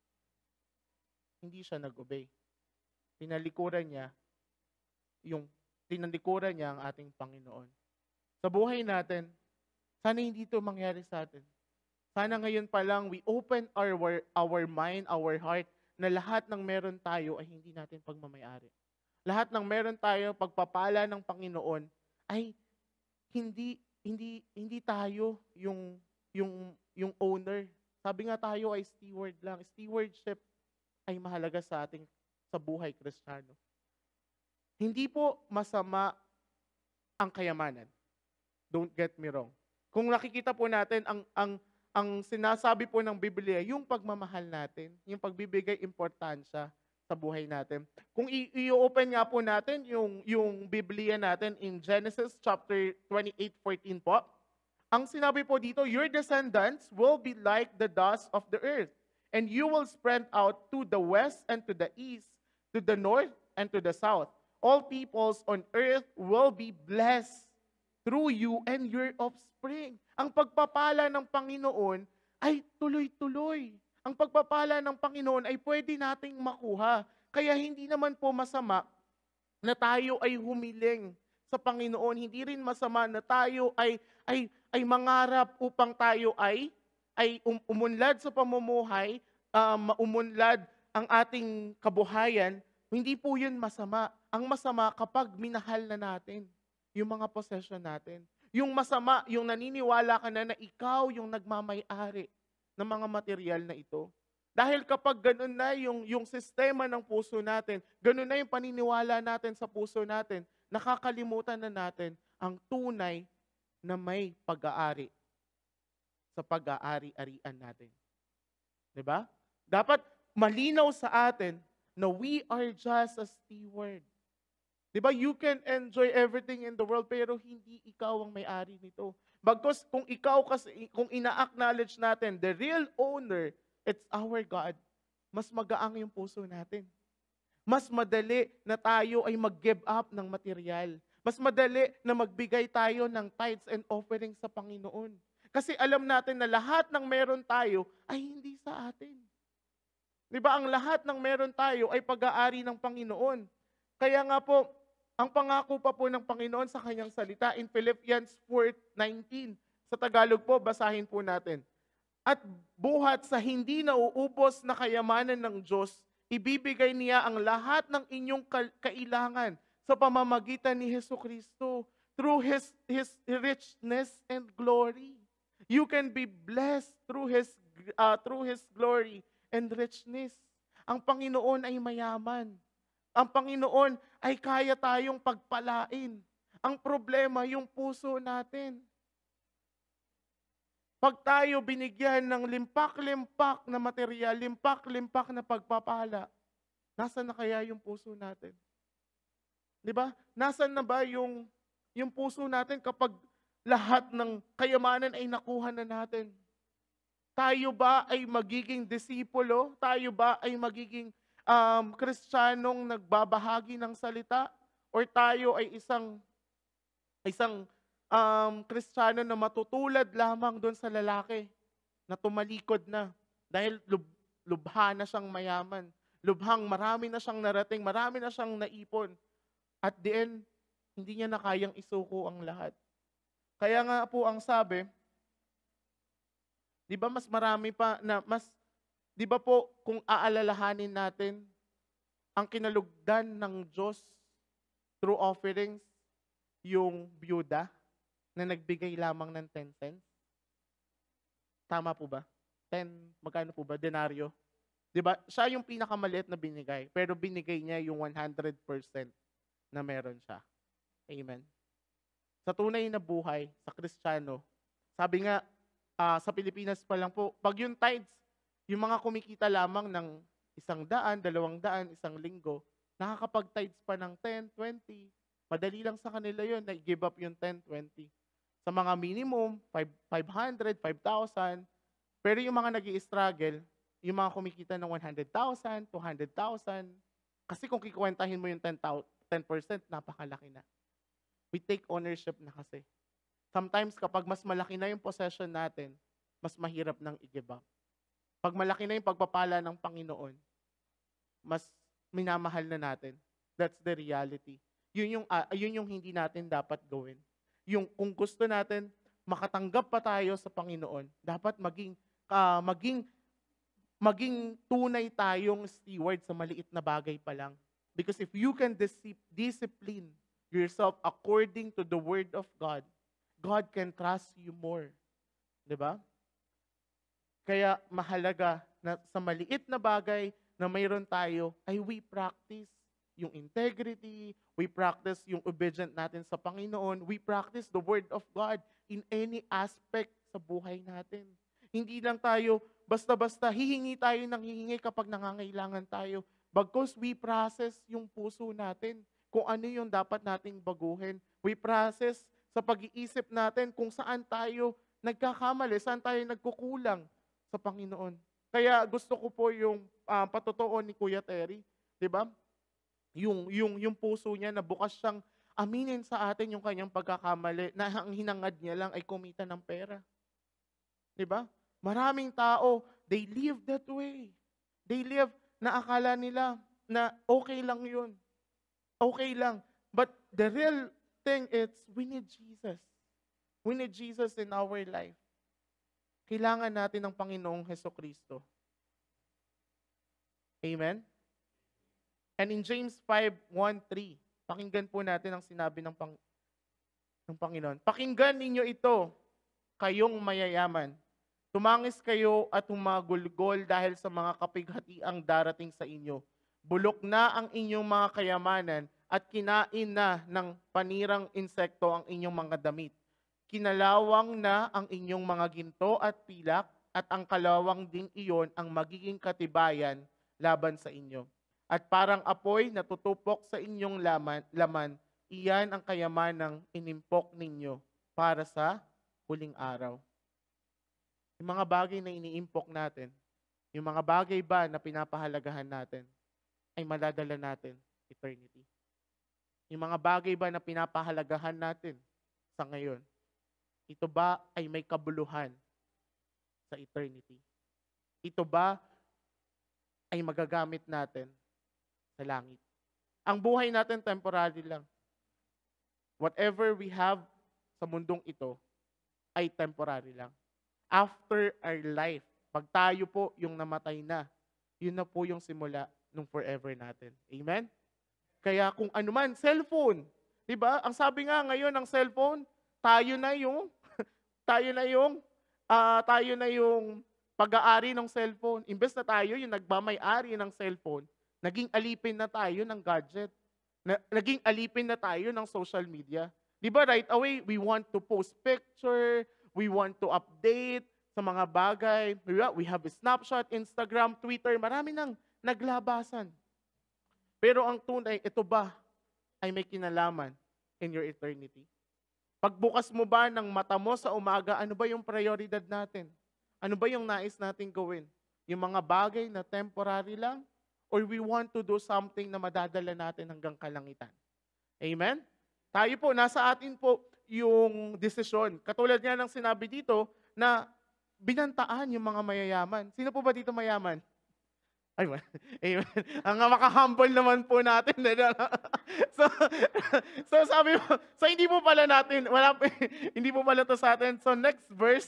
S1: hindi siya nag-obey. Tinalikuran niya, yung tinalikuran niya ang ating Panginoon. Sa buhay natin, sana hindi ito mangyari sa atin. Sana ngayon pa lang, we open our, our mind, our heart, na lahat ng meron tayo ay hindi natin pagmamayari. Lahat ng meron tayo, pagpapala ng Panginoon, ay hindi hindi hindi tayo yung yung yung owner. Sabi nga tayo ay steward lang. Stewardship ay mahalaga sa ating sa buhay Kristiyano. Hindi po masama ang kayamanan. Don't get me wrong. Kung nakikita po natin ang ang ang sinasabi po ng Biblia, yung pagmamahal natin, yung pagbibigay importansya sa buhay natin. Kung i-open nga po natin yung, yung Biblia natin in Genesis chapter twenty-eight fourteen po, ang sinabi po dito, your descendants will be like the dust of the earth, and you will spread out to the west and to the east, to the north and to the south. All peoples on earth will be blessed through you and your offspring. Ang pagpapala ng Panginoon ay tuloy-tuloy. Ang pagpapala ng Panginoon ay pwede nating makuha. Kaya hindi naman po masama na tayo ay humiling sa Panginoon. Hindi rin masama na tayo ay, ay, ay mangarap upang tayo ay ay um- umunlad sa pamumuhay, um, umunlad ang ating kabuhayan, hindi po yun masama. Ang masama kapag minahal na natin yung mga possession natin. Yung masama, yung naniniwala ka na na ikaw yung nagmamay-ari ng mga material na ito. Dahil kapag ganun na yung, yung sistema ng puso natin, ganun na yung paniniwala natin sa puso natin, nakakalimutan na natin ang tunay na may pag-aari sa pag-aari-arian natin. Diba? Dapat malinaw sa atin na we are just a steward. Diba? You can enjoy everything in the world pero hindi ikaw ang may-ari nito. Bagkus kung ikaw kasi, kung ina-acknowledge natin, the real owner, it's our God, mas magaang yung puso natin. Mas madali na tayo ay mag-give up ng material. Mas madali na magbigay tayo ng tithes and offerings sa Panginoon. Kasi alam natin na lahat ng meron tayo ay hindi sa atin. Diba? Ang lahat ng meron tayo ay pag-aari ng Panginoon. Kaya nga po, ang pangako pa po ng Panginoon sa kanyang salita in Philippians four nineteen. Sa Tagalog po, basahin po natin. At buhat sa hindi nauubos na kayamanan ng Diyos, ibibigay niya ang lahat ng inyong kailangan sa pamamagitan ni Jesucristo through His, His richness and glory. You can be blessed through His, uh, through His glory and richness. Ang Panginoon ay mayaman. Ang Panginoon ay kaya tayong pagpalain. Ang problema, yung puso natin. Pag tayo binigyan ng limpak-limpak na material, limpak-limpak na pagpapala, nasaan na kaya yung puso natin? Di ba? Nasaan na ba yung, yung puso natin kapag lahat ng kayamanan ay nakuha na natin? Tayo ba ay magiging disipulo? Tayo ba ay magiging um, Kristiyanong nagbabahagi ng salita? Or tayo ay isang isang um, Kristiyano na matutulad lamang doon sa lalaki na tumalikod na dahil lub, lubha na siyang mayaman. Lubhang marami na siyang narating, marami na siyang naipon. At the end, hindi niya na kayang isuko ang lahat. Kaya nga po ang sabi, di ba mas marami pa na mas, di ba po kung aalalahanin natin ang kinalugdan ng Diyos through offerings, yung byuda na nagbigay lamang ng ten cents? Tama po ba? ten, magkano po ba? Denaryo? Di ba? Siya yung pinakamaliit na binigay, pero binigay niya yung one hundred percent na meron siya. Amen. Sa tunay na buhay, sa Kristiyano, sabi nga, uh, sa Pilipinas pa lang po, pag yung tithes, yung mga kumikita lamang ng isang daan, dalawang daan, isang linggo, nakakapag-tithes pa ng ten, twenty, madali lang sa kanila yun, na give up yung ten, twenty. Sa mga minimum, five hundred, five thousand, pero yung mga nag-i-struggle, yung mga kumikita ng one hundred thousand, two hundred thousand, kasi kung kikwentahin mo yung ten percent, napakalaki na. We take ownership na kasi. Sometimes kapag mas malaki na yung possession natin, mas mahirap nang i-give up. Pag malaki na yung pagpapala ng Panginoon, mas minamahal na natin. That's the reality. Yun yung, uh, yun yung hindi natin dapat gawin. Yung kung gusto natin makatanggap pa tayo sa Panginoon, dapat maging, uh, maging, maging tunay tayong steward sa maliit na bagay pa lang. Because if you can dis- discipline yourself according to the Word of God, God can trust you more. Diba? Kaya mahalaga na sa maliit na bagay na mayroon tayo, ay we practice yung integrity, we practice yung obedient natin sa Panginoon, we practice the Word of God in any aspect sa buhay natin. Hindi lang tayo, basta-basta hihingi tayo ng hihingi kapag nangangailangan tayo. Bagkus we process yung puso natin kung ano yung dapat nating baguhin. We process sa pag-iisip natin kung saan tayo nagkakamali, saan tayo nagkukulang sa Panginoon. Kaya gusto ko po yung uh, patotoo ni Kuya Terry, di ba? Yung, yung, yung puso niya na bukas siyang aminin sa atin yung kanyang pagkakamali na ang hinangad niya lang ay kumita ng pera. Di ba? Maraming tao, they live that way. They live na akala nila na okay lang yun. Okay lang. But the real thing is, we need Jesus. We need Jesus in our life. kailangan natin ng Panginoong Hesukristo. Amen? And in James five, one, three, pakinggan po natin ang sinabi ng, Pang, ng Panginoon. Pakinggan ninyo ito, kayong mayayaman. Tumangis kayo at humagulgol dahil sa mga kapighatiang darating sa inyo. Bulok na ang inyong mga kayamanan at kinain na ng panirang insekto ang inyong mga damit. Kinalawang na ang inyong mga ginto at pilak at ang kalawang ding iyon ang magiging katibayan laban sa inyo. At parang apoy na tutupok sa inyong laman, laman, iyan ang kayamanang inimpok ninyo para sa huling araw. Yung mga bagay na iniimpok natin, yung mga bagay ba na pinapahalagahan natin, ay madadala natin eternity. Yung mga bagay ba na pinapahalagahan natin sa ngayon, ito ba ay may kabuluhan sa eternity? Ito ba ay magagamit natin sa langit? Ang buhay natin temporary lang. Whatever we have sa mundong ito ay temporary lang. After our life, pag tayo po yung namatay na, yun na po yung simula nung forever natin. Amen? Kaya kung ano man, cellphone. Diba? Ang sabi nga ngayon ng cellphone, tayo na yung, tayo na yung, uh, tayo na yung pag-aari ng cellphone. Imbes na tayo yung nagmamay-ari ng cellphone, naging alipin na tayo ng gadget. Na, naging alipin na tayo ng social media. Diba right away, we want to post picture, we want to update sa mga bagay. We have Snapchat, Instagram, Twitter. Marami nang naglabasan. Pero ang tunay, ito ba ay may kinalaman in your eternity? Pagbukas mo ba ng mata mo sa umaga, ano ba yung prioridad natin? Ano ba yung nais natin gawin? Yung mga bagay na temporary lang? Or we want to do something na madadala natin hanggang kalangitan? Amen? Tayo po, nasa atin po yung desisyon. Katulad nga ng sinabi dito na binantaan yung mga mayayaman. Sino po ba dito mayaman? Ay, amen. Ang maka-humble naman po natin. so, so sabi mo, so hindi po pala natin, wala hindi po pala to sa atin. So next verse.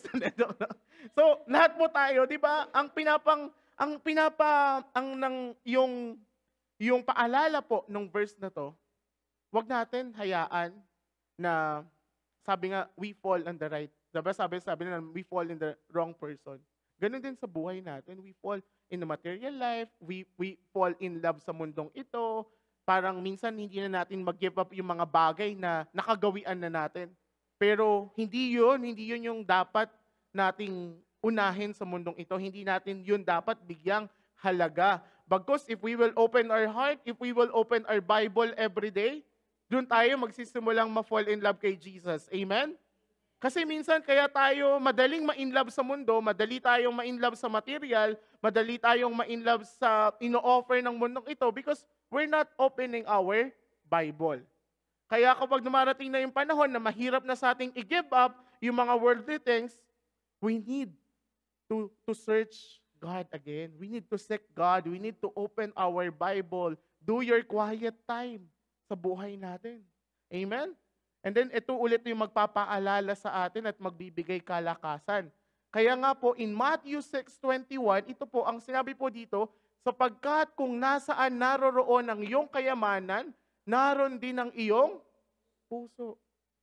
S1: So lahat po tayo, di ba? Ang pinapang, ang pinapa, ang nang, yung, yung paalala po nung verse na to, wag natin hayaan na sabi nga, we fall on the right. Diba? Sabi, sabi na, we fall in the wrong person. Ganun din sa buhay natin. We fall in the material life. We, we fall in love sa mundong ito. Parang minsan hindi na natin mag-give up yung mga bagay na nakagawian na natin. Pero hindi yun, hindi yun yung dapat nating unahin sa mundong ito. Hindi natin yun dapat bigyang halaga. Because if we will open our heart, if we will open our Bible every day, doon tayo magsisimulang ma-fall in love kay Jesus. Amen? Kasi minsan kaya tayo madaling ma-inlove sa mundo, madali tayong ma-inlove sa material, madali tayong ma-inlove sa ino-offer ng mundong ito because we're not opening our Bible. Kaya kapag dumarating na yung panahon na mahirap na sa ating i-give up yung mga worldly things, we need to, to search God again. We need to seek God. We need to open our Bible. Do your quiet time sa buhay natin. Amen? And then ito ulit yung magpapaalala sa atin at magbibigay kalakasan. Kaya nga po in Matthew six twenty-one, ito po ang sinabi po dito, sapagkat kung nasaan naroroon ang iyong kayamanan, naroon din ang iyong puso.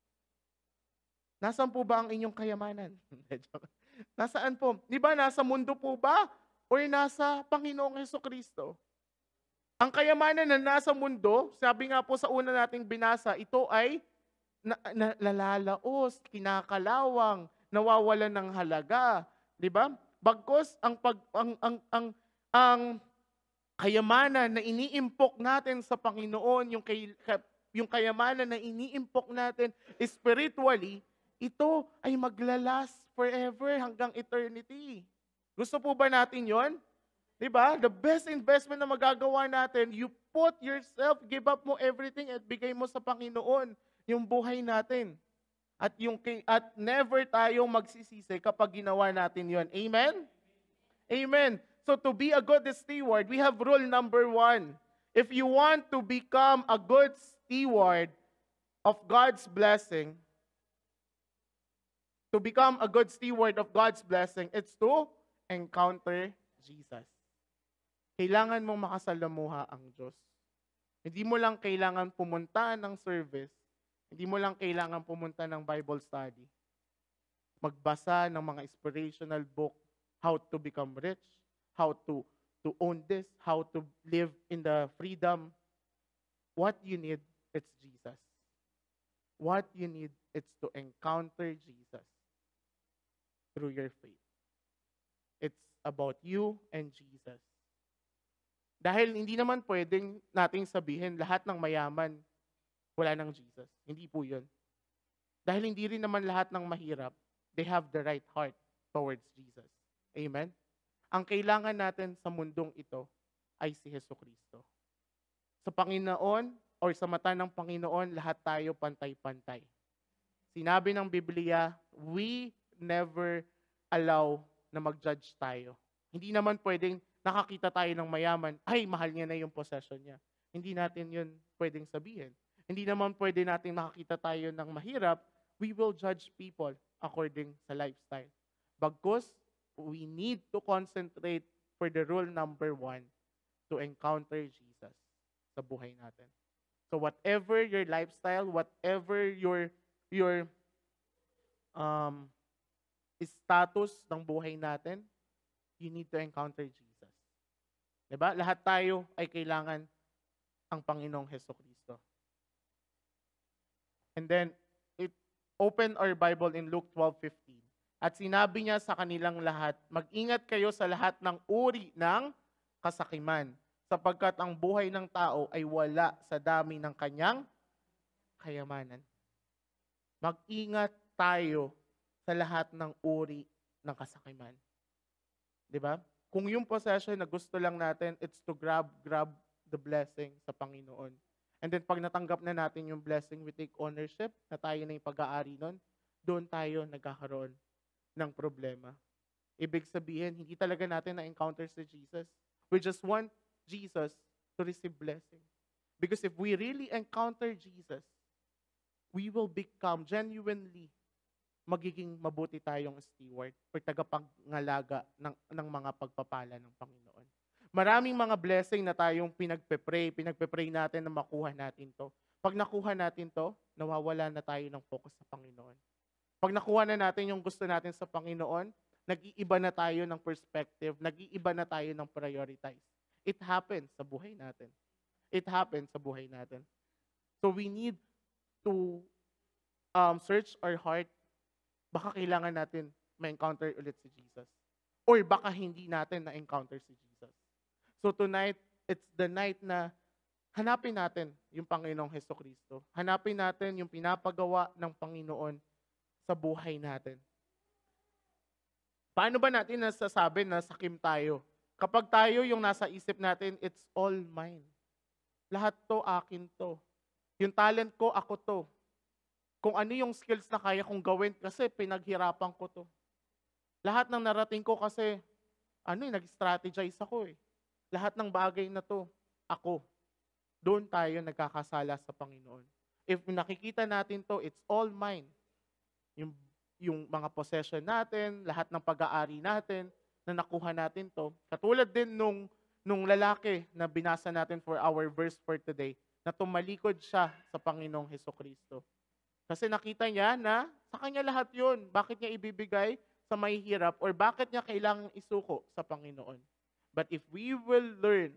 S1: Nasaan po ba ang inyong kayamanan? Nasaan po? Di ba nasa mundo po ba? O nasa Panginoong Hesukristo? Ang kayamanan na nasa mundo, sabi nga po sa una nating binasa, ito ay na, na, lalalaos, kinakalawang, nawawalan ng halaga, 'di ba? Bagkus ang pag ang ang ang ang kayamanan na iniimpok natin sa Panginoon, yung kay, yung kayamanan na iniimpok natin spiritually, ito ay maglalast forever hanggang eternity. Gusto po ba natin 'yon? 'Di ba? The best investment na magagawa natin, you put yourself, give up mo everything at bigay mo sa Panginoon yung buhay natin. At yung at never tayong magsisisi kapag ginawa natin 'yon. Amen? Amen. So to be a good steward, we have rule number one. If you want to become a good steward of God's blessing, To become a good steward of God's blessing, it's to encounter Jesus. Kailangan mong makasalamuha ang Diyos. Hindi mo lang kailangan pumunta ng service, hindi mo lang kailangan pumunta ng Bible study, magbasa ng mga inspirational book, how to become rich, how to to own this, how to live in the freedom. What you need, it's Jesus. What you need, it's to encounter Jesus through your faith. It's about you and Jesus. Dahil hindi naman pwedeng nating sabihin lahat ng mayaman wala ng Jesus. Hindi po yun. Dahil hindi rin naman lahat ng mahirap, they have the right heart towards Jesus. Amen? Ang kailangan natin sa mundong ito ay si Jesucristo. Sa Panginoon o sa mata ng Panginoon, lahat tayo pantay-pantay. Sinabi ng Biblia, we never allow na mag-judge tayo. Hindi naman pwedeng nakakita tayo ng mayaman, ay, mahal niya na yung possession niya. Hindi natin yun pwedeng sabihin. Hindi naman pwede natin makakita tayo ng mahirap, we will judge people according sa lifestyle. Bagkus, we need to concentrate for the rule number one, to encounter Jesus sa buhay natin. So whatever your lifestyle, whatever your your um, status ng buhay natin, you need to encounter Jesus. Diba? Lahat tayo ay kailangan ang Panginoong Jesucristo. And then, it open our Bible in Luke twelve fifteen. At sinabi niya sa kanilang lahat, mag-ingat kayo sa lahat ng uri ng kasakiman, sapagkat ang buhay ng tao ay wala sa dami ng kanyang kayamanan. Mag-ingat tayo sa lahat ng uri ng kasakiman. Diba? Kung yung possession na gusto lang natin, it's to grab, grab the blessing sa Panginoon. And then pag natanggap na natin yung blessing, we take ownership na tayo na yung pag-aari nun, doon tayo nagkakaroon ng problema. Ibig sabihin, hindi talaga natin na-encounter si Jesus. We just want Jesus to receive blessing. Because if we really encounter Jesus, we will become genuinely magiging mabuti tayong steward or tagapangalaga ng, ng mga pagpapala ng Panginoon. Maraming mga blessing na tayong pinagpe-pray, pinagpe-pray natin na makuha natin to. Pag nakuha natin to, nawawala na tayo ng focus sa Panginoon. Pag nakuha na natin yung gusto natin sa Panginoon, nag-iiba na tayo ng perspective, nag-iiba na tayo ng prioritize. It happens sa buhay natin. It happens sa buhay natin. So we need to um, search our heart. Baka kailangan natin ma-encounter ulit si Jesus. Or baka hindi natin na-encounter si Jesus. So tonight, it's the night na hanapin natin yung Panginoong Jesucristo. Hanapin natin yung pinapagawa ng Panginoon sa buhay natin. Paano ba natin nasasabi na sakim tayo? Kapag tayo yung nasa isip natin, it's all mine. Lahat to, akin to. Yung talent ko, ako to. Kung ano yung skills na kaya kong gawin kasi pinaghirapan ko to. Lahat ng narating ko kasi, ano eh, nag-strategize ako eh. Lahat ng bagay na to, ako. Doon tayo nagkakasala sa Panginoon. If nakikita natin to, it's all mine. Yung, yung mga possession natin, lahat ng pag-aari natin, na nakuha natin to. Katulad din nung, nung lalaki na binasa natin for our verse for today, na tumalikod siya sa Panginoong Hesukristo. Kasi nakita niya na sa kanya lahat yun. Bakit niya ibibigay sa mahihirap or bakit niya kailangang isuko sa Panginoon? But if we will learn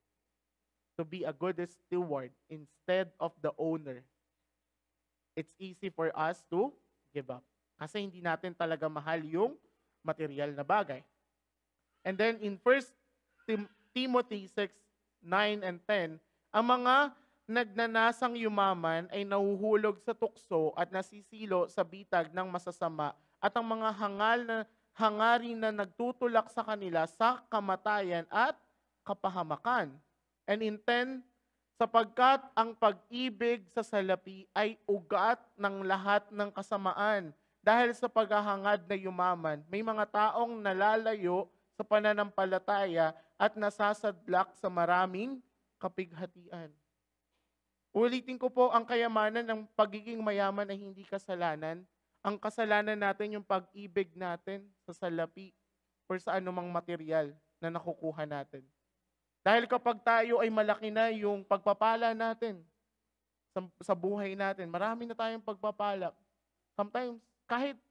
S1: to be a good steward instead of the owner, it's easy for us to give up. Kasi hindi natin talaga mahal yung material na bagay. And then in First Timothy six, nine and ten, ang mga nagnanasang yumaman ay nahuhulog sa tukso at nasisilo sa bitag ng masasama at ang mga hangal na hangarin na nagtutulak sa kanila sa kamatayan at kapahamakan. And in ten, sapagkat ang pag-ibig sa salapi ay ugat ng lahat ng kasamaan. Dahil sa paghahangad na yumaman, may mga taong nalalayo sa pananampalataya at nasasadlak sa maraming kapighatian. Ulitin ko po, ang kayamanan ng pagiging mayaman ay hindi kasalanan. Ang kasalanan natin yung pag-ibig natin sa salapi or sa anumang material na nakukuha natin. Dahil kapag tayo ay malaki na yung pagpapala natin sa, sa buhay natin, marami na tayong pagpapala. Sometimes, kahit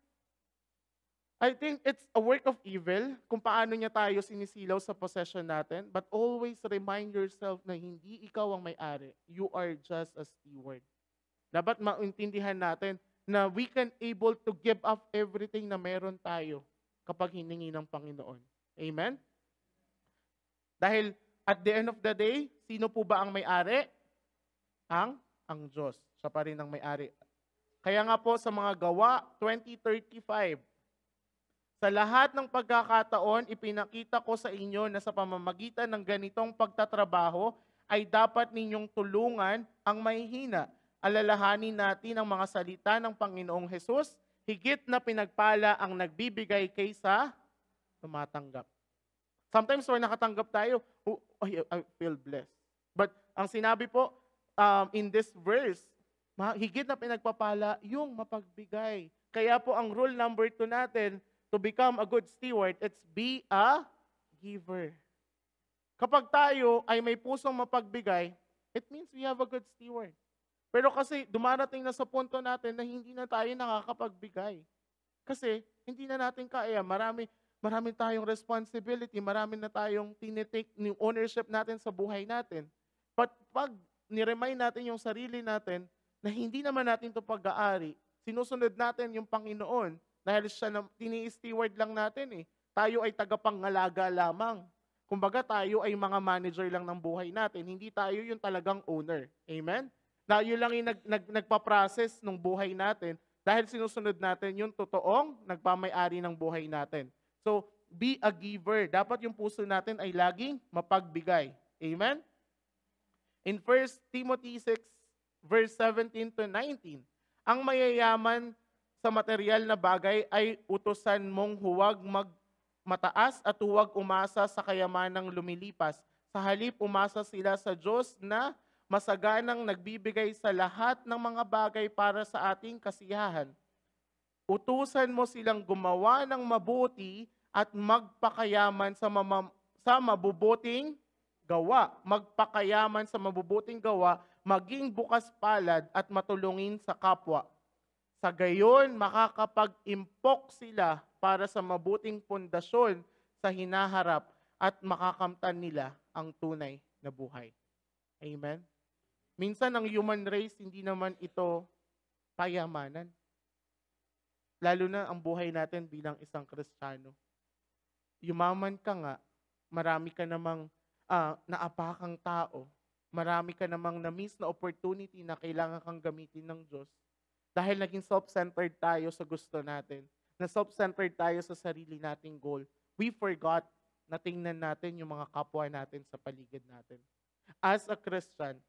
S1: I think it's a work of evil kung paano niya tayo sinisilaw sa possession natin, but always remind yourself na hindi ikaw ang may-ari. You are just a steward. Dapat maintindihan natin na we can able to give up everything na meron tayo kapag hiningi ng Panginoon. Amen? Dahil at the end of the day, sino po ba ang may-ari? Ang, ang Diyos. Siya pa rin ang may-ari. Kaya nga po sa mga gawa, twenty thirty-five, sa lahat ng pagkakataon, ipinakita ko sa inyo na sa pamamagitan ng ganitong pagtatrabaho ay dapat ninyong tulungan ang mahihina. Alalahanin natin ang mga salita ng Panginoong Hesus, higit na pinagpala ang nagbibigay kaysa tumatanggap. Sometimes when nakatanggap tayo, oh, I feel blessed. But ang sinabi po um, in this verse, higit na pinagpapala yung mapagbigay. Kaya po ang rule number two natin, to become a good steward, it's be a giver. Kapag tayo ay may pusong mapagbigay, it means we have a good steward. Pero kasi dumarating na sa punto natin na hindi na tayo nakakapagbigay. Kasi hindi na natin kaya. Marami, marami tayong responsibility, marami na tayong tinitake yung ownership natin sa buhay natin. But pag niremind natin yung sarili natin na hindi naman natin ito pag-aari, sinusunod natin yung Panginoon dahil siya na, tini-steward lang natin eh. Tayo ay tagapangalaga lamang. Kumbaga tayo ay mga manager lang ng buhay natin. Hindi tayo yung talagang owner. Amen? Tayo lang yung nag, nag, nagpa-process ng buhay natin dahil sinusunod natin yung totoong nagpamay-ari ng buhay natin. So, be a giver. Dapat yung puso natin ay laging mapagbigay. Amen? In First Timothy six, verse seventeen to nineteen, ang mayayaman sa material na bagay ay utusan mong huwag magmataas at huwag umasa sa kayamanang lumilipas. Sa halip, umasa sila sa Diyos na masaganang nagbibigay sa lahat ng mga bagay para sa ating kasiyahan. Utusan mo silang gumawa ng mabuti at magpakayaman sa, mama, sa mabubuting gawa. Magpakayaman sa mabubuting gawa, maging bukas palad at matulungin sa kapwa. Sa gayon, makakapag-impok sila para sa mabuting pundasyon sa hinaharap at makakamtan nila ang tunay na buhay. Amen? Minsan ang human race, hindi naman ito payamanan. Lalo na ang buhay natin bilang isang Kristiyano. Yumaman ka nga, marami ka namang uh, naapakang tao, marami ka namang na-miss na opportunity na kailangan kang gamitin ng Diyos. Dahil naging self-centered tayo sa gusto natin, na self-centered tayo sa sarili nating goal, we forgot na tingnan natin yung mga kapwa natin sa paligid natin. As a Christian,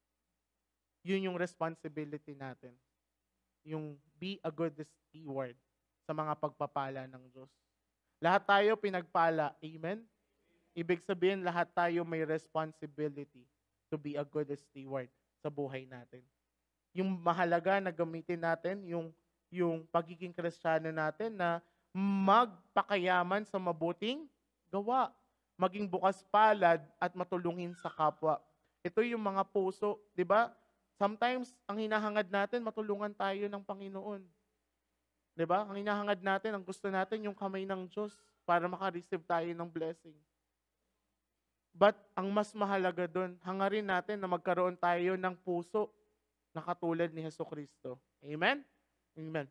S1: yun yung responsibility natin. Yung be a good steward sa mga pagpapala ng Diyos. Lahat tayo pinagpala. Amen? Ibig sabihin, lahat tayo may responsibility to be a good steward sa buhay natin. Yung mahalaga na gamitin natin, yung, yung pagiging Kristiyano natin na magpakayaman sa mabuting gawa. Maging bukas palad at matulungin sa kapwa. Ito yung mga puso, di ba? Sometimes, ang hinahangad natin, matulungan tayo ng Panginoon. Di ba? Ang hinahangad natin, ang gusto natin, yung kamay ng Diyos para makareceive tayo ng blessing. But, ang mas mahalaga doon, hangarin natin na magkaroon tayo ng puso na katulad ni Jesucristo. Amen? Amen.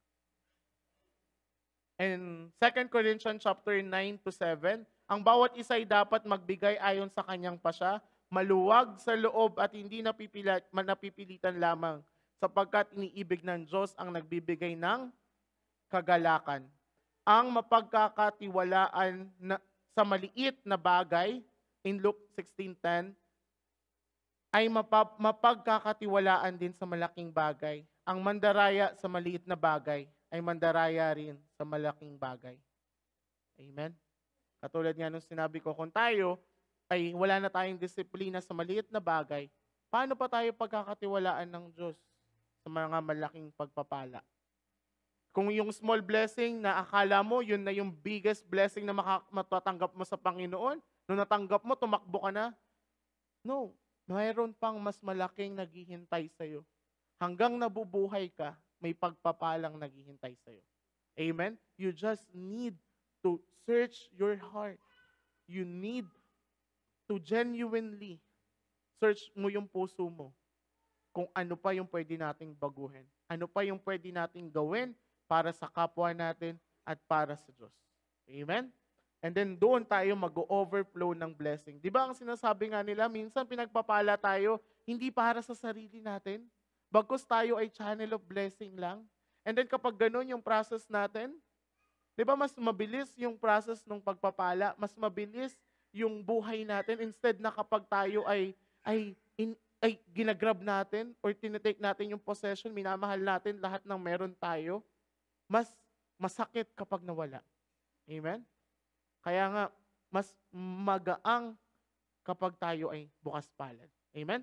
S1: And Second Corinthians chapter nine to seven, ang bawat isa ay dapat magbigay ayon sa kanyang pasya, maluwag sa loob at hindi napipilit, napipilitan lamang, sapagkat iniibig ng Diyos ang nagbibigay ng kagalakan. Ang mapagkakatiwalaan na, sa maliit na bagay, in Luke sixteen ten, ay mapag, mapagkakatiwalaan din sa malaking bagay. Ang mandaraya sa maliit na bagay ay mandaraya rin sa malaking bagay. Amen? Katulad nga nung sinabi ko, kung tayo ay wala na tayong disiplina sa maliit na bagay, paano pa tayo pagkakatiwalaan ng Diyos sa mga malaking pagpapala? Kung yung small blessing na akala mo, yun na yung biggest blessing na maka- matatanggap mo sa Panginoon, nung natanggap mo, tumakbo ka na. No, mayroon pang mas malaking naghihintay sa'yo. Hanggang nabubuhay ka, may pagpapalang naghihintay sa'yo. Amen? You just need to search your heart. You need to genuinely search mo yung puso mo kung ano pa yung pwede nating baguhin. Ano pa yung pwede nating gawin para sa kapwa natin at para sa Diyos. Amen? And then doon tayo mag-overflow ng blessing. Di ba ang sinasabi nga nila, minsan pinagpapala tayo, hindi para sa sarili natin, bagkus tayo ay channel of blessing lang. And then kapag ganun yung process natin, di ba mas mabilis yung process ng pagpapala, mas mabilis yung buhay natin instead na kapag tayo ay ay in, ay ginagrab natin or tinitake natin yung possession, minamahal natin lahat ng meron tayo, mas masakit kapag nawala. Amen? Kaya nga, mas magaang kapag tayo ay bukas palad. Amen?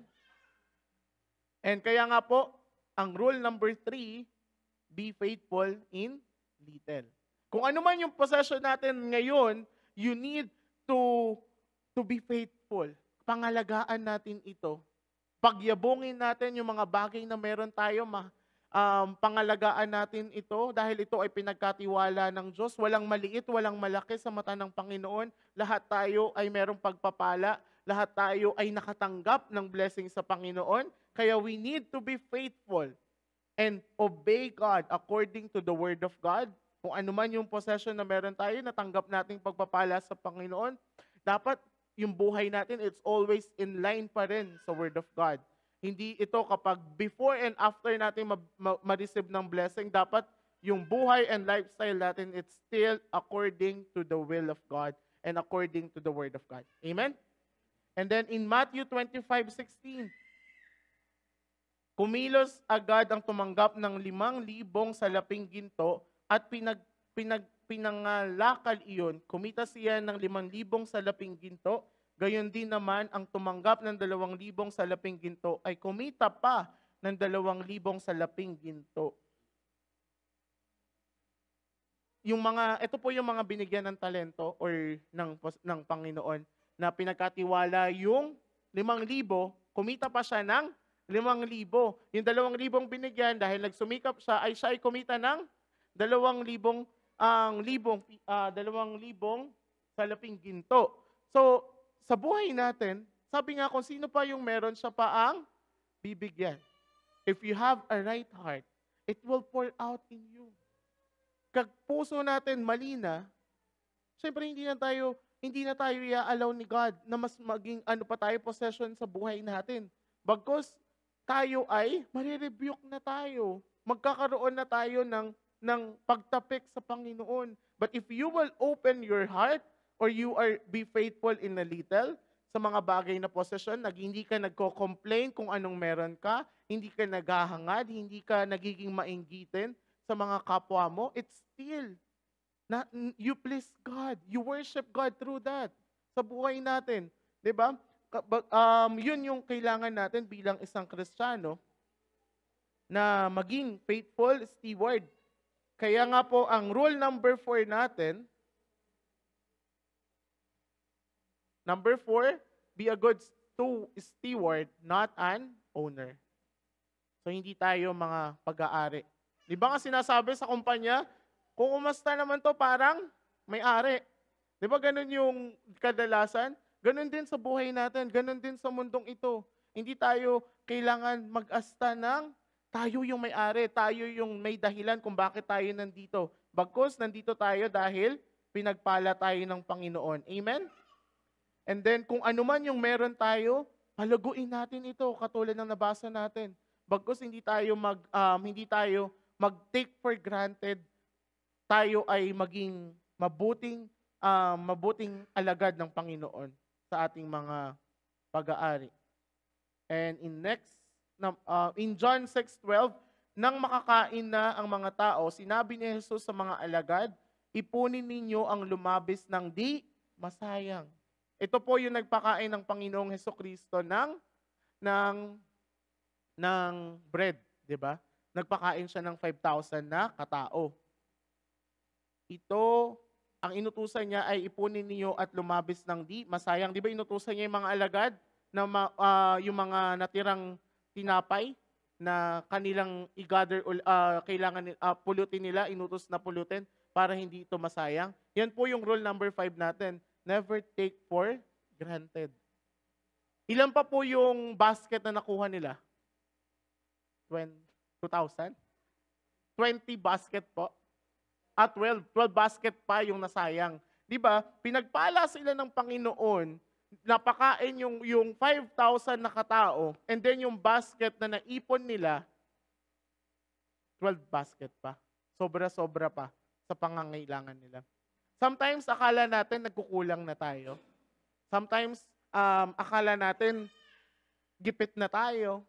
S1: And kaya nga po, ang rule number three, be faithful in little. Kung ano man yung possession natin ngayon, you need to to be faithful. Pangalagaan natin ito. Pagyabungin natin yung mga bagay na meron tayo, ma, um, pangalagaan natin ito dahil ito ay pinagkatiwala ng Diyos. Walang maliit, walang malaki sa mata ng Panginoon. Lahat tayo ay merong pagpapala. Lahat tayo ay nakatanggap ng blessing sa Panginoon. Kaya we need to be faithful and obey God according to the Word of God. Kung ano man yung possession na meron tayo, natanggap nating pagpapala sa Panginoon, dapat yung buhay natin, it's always in line pa rin sa Word of God. Hindi ito kapag before and after natin ma- ma- ma-receive ng blessing, dapat yung buhay and lifestyle natin, it's still according to the will of God and according to the Word of God. Amen? And then in Matthew twenty-five sixteen, kumilos agad ang tumanggap ng limang libong salaping ginto at pinag, pinag, pinangalakal iyon. Kumita siya ng limang libong salaping ginto. Gayon din naman ang tumanggap ng dalawang libong salaping ginto ay kumita pa ng dalawang libong salaping ginto. Yung mga, ito po yung mga binigyan ng talento or ng, ng Panginoon na pinagkatiwala yung limang libo, kumita pa siya ng limang libo. Yung dalawang libong binigyan, dahil nagsumikap siya, ay siya ay kumita ng dalawang libong, ang libong, uh, dalawang libong salaping ginto. So, sa buhay natin, sabi nga kung sino pa yung meron, siya pa ang bibigyan. If you have a right heart, it will pour out in you. Kag puso natin malina, syempre hindi na tayo, hindi na tayo i-allow ni God na mas maging ano pa tayo possession sa buhay natin. Bagkus tayo ay marirebuke na tayo. Magkakaroon na tayo ng, ng pagtapik sa Panginoon. But if you will open your heart or you are be faithful in a little sa mga bagay na possession, nag, hindi ka nagko-complain kung anong meron ka, hindi ka naghahangad, hindi ka nagiging mainggitin sa mga kapwa mo, it's still na, you please God. You worship God through that sa buhay natin. Diba? Um, yun yung kailangan natin bilang isang Kristiyano na maging faithful steward. Kaya nga po, ang rule number four natin, number four, be a good steward, not an owner. So, hindi tayo mga pag-aari. Di ba nga sinasabi sa kumpanya, kung umasta naman to parang may-ari. Di ba ganun yung kadalasan? Ganun din sa buhay natin, ganun din sa mundong ito. Hindi tayo kailangan mag-asta ng tayo yung may-ari, tayo yung may dahilan kung bakit tayo nandito. Bagkus, nandito tayo dahil pinagpala tayo ng Panginoon. Amen? And then, kung ano man yung meron tayo, palaguin natin ito, katulad ng nabasa natin. Bagkus, hindi tayo mag, um, hindi tayo mag-take for granted, tayo ay maging mabuting, uh, mabuting alagad ng Panginoon sa ating mga pag-aari. And in next, uh, in John six twelve, nang makakain na ang mga tao, sinabi ni Jesus sa mga alagad, ipunin ninyo ang lumabis ng di masayang. Ito po yung nagpakain ng Panginoong Hesukristo ng, ng, ng bread, di ba? nagpakain siya ng five thousand na katao. Ito, ang inutusan niya ay ipunin niyo at lumabis ng di masayang. Di ba inutusan niya yung mga alagad na ma, ah, yung mga natirang tinapay na kanilang i-gather, uh, kailangan uh, pulutin nila, inutos na pulutin para hindi ito masayang. Yan po yung rule number five natin. Never take for granted. Ilan pa po yung basket na nakuha nila? two thousand? twenty basket po. At twelve, twelve basket pa yung nasayang. Di ba? Pinagpala sila ng Panginoon, napakain yung, yung five thousand na katao, and then yung basket na naipon nila, twelve basket pa. Sobra-sobra pa sa pangangailangan nila. Sometimes, akala natin nagkukulang na tayo. Sometimes, um, akala natin gipit na tayo.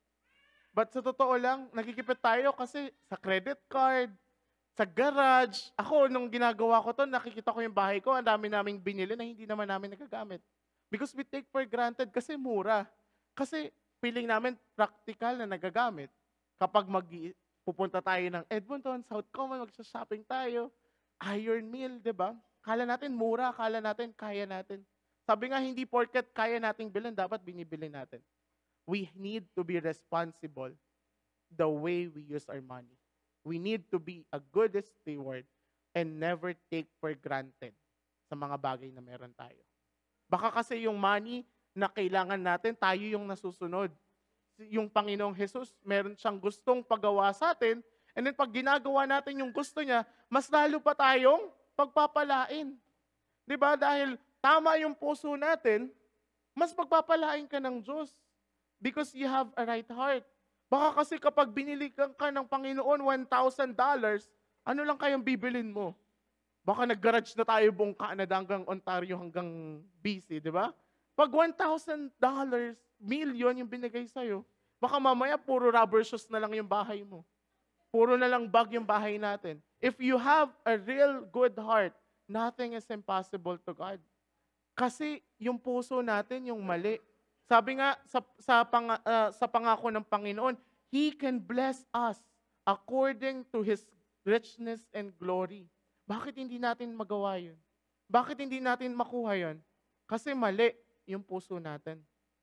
S1: But sa totoo lang, nagigipit tayo kasi sa credit card, sa garage. Ako, nung ginagawa ko to, nakikita ko yung bahay ko, ang dami naming binili na hindi naman namin nagagamit. Because we take for granted kasi mura. Kasi feeling namin practical na nagagamit. Kapag mag pupunta tayo ng Edmonton, South Common, mag-shopping tayo, Iron Mill, di ba? Kala natin mura, kala natin kaya natin. Sabi nga, hindi porket kaya nating bilhin, dapat binibili natin. We need to be responsible the way we use our money. We need to be a good steward and never take for granted sa mga bagay na meron tayo. Baka kasi yung money na kailangan natin, tayo yung nasusunod. Yung Panginoong Jesus, meron siyang gustong pagawa sa atin, and then pag ginagawa natin yung gusto niya, mas lalo pa tayong pagpapalain. Di ba? Dahil tama yung puso natin, mas pagpapalain ka ng Diyos. Because you have a right heart. Baka kasi kapag binili ka ng Panginoon one thousand dollars, ano lang kayang bibilin mo? Baka nag-garage na tayo buong Canada hanggang Ontario hanggang B C, di ba? Pag one thousand dollars, million yung binigay sa'yo, baka mamaya puro rubber shoes na lang yung bahay mo. Puro na lang bag yung bahay natin. If you have a real good heart, nothing is impossible to God. Kasi yung puso natin yung mali. Sabi nga sa, sa, pang, uh, sa pangako ng Panginoon, He can bless us according to His richness and glory. Bakit hindi natin magawa yun? Bakit hindi natin makuha yun? Kasi mali yung puso natin.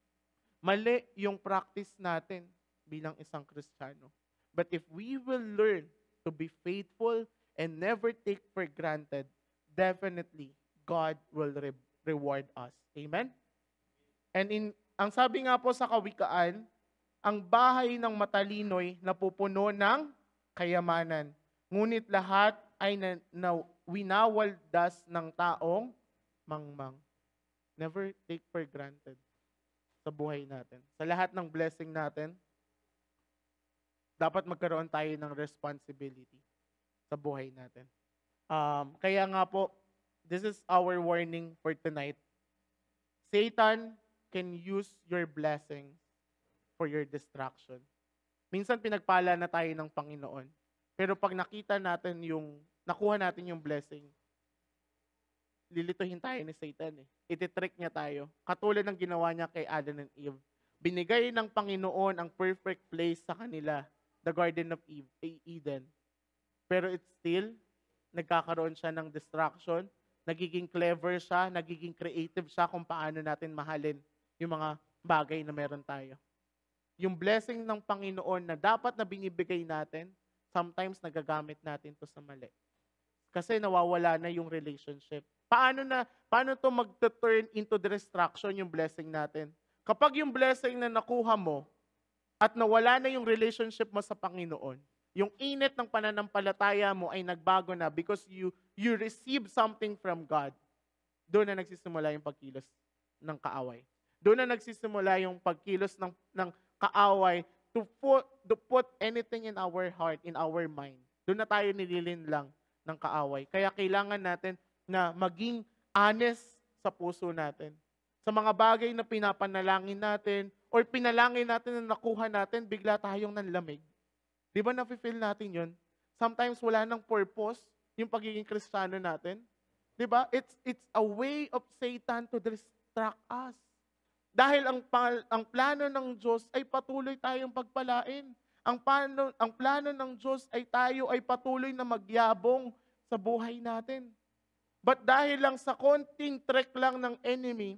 S1: Mali yung practice natin bilang isang Kristiyano. But if we will learn to be faithful and never take for granted, definitely God will re- reward us. Amen? And in ang sabi nga po sa Kawikaan, ang bahay ng matalino'y napupuno ng kayamanan. Ngunit lahat ay na, na, winawaldas ng taong mangmang. Never take for granted sa buhay natin. Sa lahat ng blessing natin, dapat magkaroon tayo ng responsibility sa buhay natin. Um, kaya nga po, this is our warning for tonight. Satan can use your blessings for your destruction. Minsan pinagpala na tayo ng Panginoon. Pero pag nakita natin yung, nakuha natin yung blessing, lilituhin tayo ni Satan eh. Ititrick niya tayo. Katulad ng ginawa niya kay Adam and Eve. Binigay ng Panginoon ang perfect place sa kanila, the Garden of Eden. Pero it's still, nagkakaroon siya ng destruction, nagiging clever siya, nagiging creative siya kung paano natin mahalin yung mga bagay na meron tayo. Yung blessing ng Panginoon na dapat na binibigay natin, sometimes nagagamit natin to sa mali. Kasi nawawala na yung relationship. Paano na, paano to mag-turn into destruction yung blessing natin? Kapag yung blessing na nakuha mo at nawala na yung relationship mo sa Panginoon, yung init ng pananampalataya mo ay nagbago na because you you receive something from God, doon na nagsisimula yung pagkilos ng kaaway. Doon na nagsisimula yung pagkilos ng, ng kaaway to put, to put anything in our heart, in our mind. Doon na tayo nililin lang ng kaaway. Kaya kailangan natin na maging honest sa puso natin. Sa mga bagay na pinapanalangin natin or pinalangin natin na nakuha natin, bigla tayong nanlamig. Di ba nafe-feel natin yun? Sometimes wala nang purpose yung pagiging Kristiyano natin. Di ba? It's, it's a way of Satan to distract us. Dahil ang, ang plano ng Diyos ay patuloy tayong pagpalain. Ang plano, ang plano ng Diyos ay tayo ay patuloy na magyabong sa buhay natin. But dahil lang sa konting trick lang ng enemy,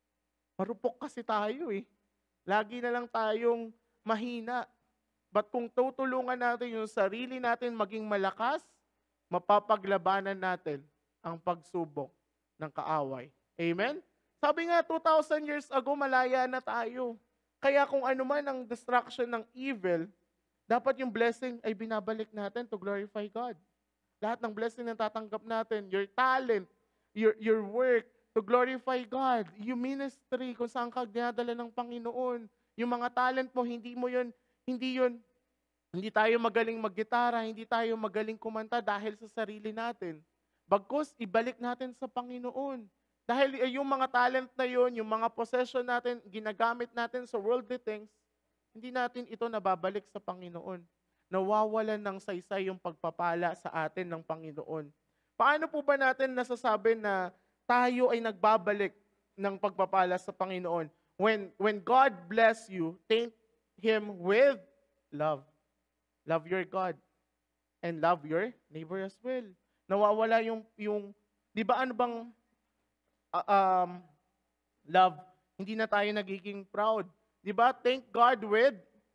S1: marupok kasi tayo eh. Lagi na lang tayong mahina. But kung tutulungan natin yung sarili natin maging malakas, mapapaglabanan natin ang pagsubok ng kaaway. Amen? Sabi nga, two thousand years ago, malaya na tayo. Kaya kung ano man ang destruction ng evil, dapat yung blessing ay binabalik natin to glorify God. Lahat ng blessing na tatanggap natin, your talent, your, your work, to glorify God. Yung ministry, kung saan ka dinadala ng Panginoon. Yung mga talent mo, hindi mo yun, hindi yun, hindi tayo magaling maggitara, hindi tayo magaling kumanta dahil sa sarili natin. Bagkus, ibalik natin sa Panginoon. Dahil yung mga talent na yun, yung mga possession natin, ginagamit natin sa worldly things, hindi natin ito nababalik sa Panginoon. Nawawalan ng saysay yung pagpapala sa atin ng Panginoon. Paano po ba natin nasasabi na tayo ay nagbabalik ng pagpapala sa Panginoon? When, when God bless you, thank Him with love. Love your God. And love your neighbor as well. Nawawala yung, yung di ba ano bang uh, um, love? Hindi na tayo nagiging proud. Di ba? Thank God with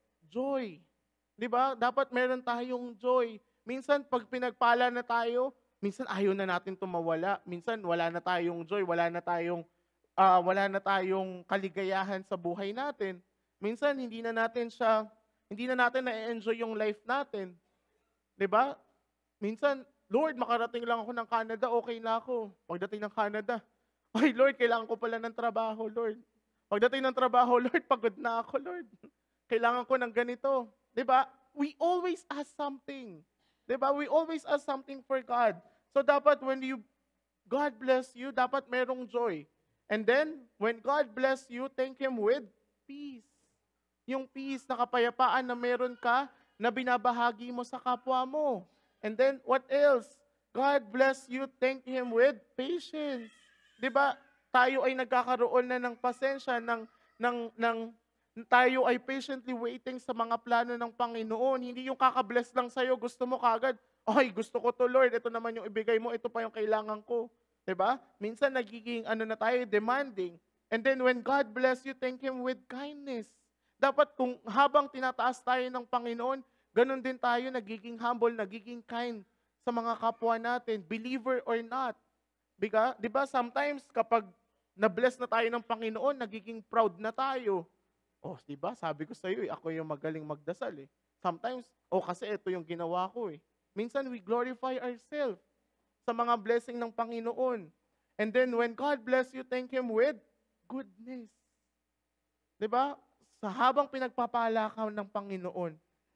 S1: joy. Di ba? Dapat meron tayong joy. Minsan, pag pinagpala na tayo, minsan ayaw na natin tumawala. Minsan, wala na tayong joy, wala na tayong, uh, wala na tayong kaligayahan sa buhay natin. Minsan, hindi na natin siya, hindi na natin na-enjoy yung life natin. Di ba? Minsan, Lord, makarating lang ako ng Canada, okay na ako. Pagdating ng Canada, ay Lord, kailangan ko pala ng trabaho, Lord. Pagdating ng trabaho, Lord, pagod na ako, Lord. Kailangan ko ng ganito. Diba? We always ask something. Diba? We always ask something for God. So dapat when you, God bless you, dapat merong joy. And then, when God bless you, thank Him with peace. Yung peace na kapayapaan na meron ka, na binabahagi mo sa kapwa mo. And then, what else? God bless you, thank Him with patience. Diba? Tayo ay nagkakaroon na ng pasensya, ng, ng, ng, tayo ay patiently waiting sa mga plano ng Panginoon. Hindi yung kakabless lang sa'yo, gusto mo kagad, ay, gusto ko to Lord, ito naman yung ibigay mo, ito pa yung kailangan ko. Diba? Minsan nagiging ano na tayo, demanding. And then when God bless you, thank Him with kindness. Dapat kung habang tinataas tayo ng Panginoon, ganun din tayo nagiging humble, nagiging kind sa mga kapwa natin, believer or not. Diba? Diba? Sometimes kapag na-bless na tayo ng Panginoon, nagiging proud na tayo. Oh, di ba? Sabi ko sa iyo, eh, ako yung magaling magdasal eh. Sometimes, oh kasi ito yung ginawa ko eh. Minsan we glorify ourselves sa mga blessing ng Panginoon. And then when God bless you, thank Him with goodness. Di ba? Sa habang pinagpapala ka ng Panginoon,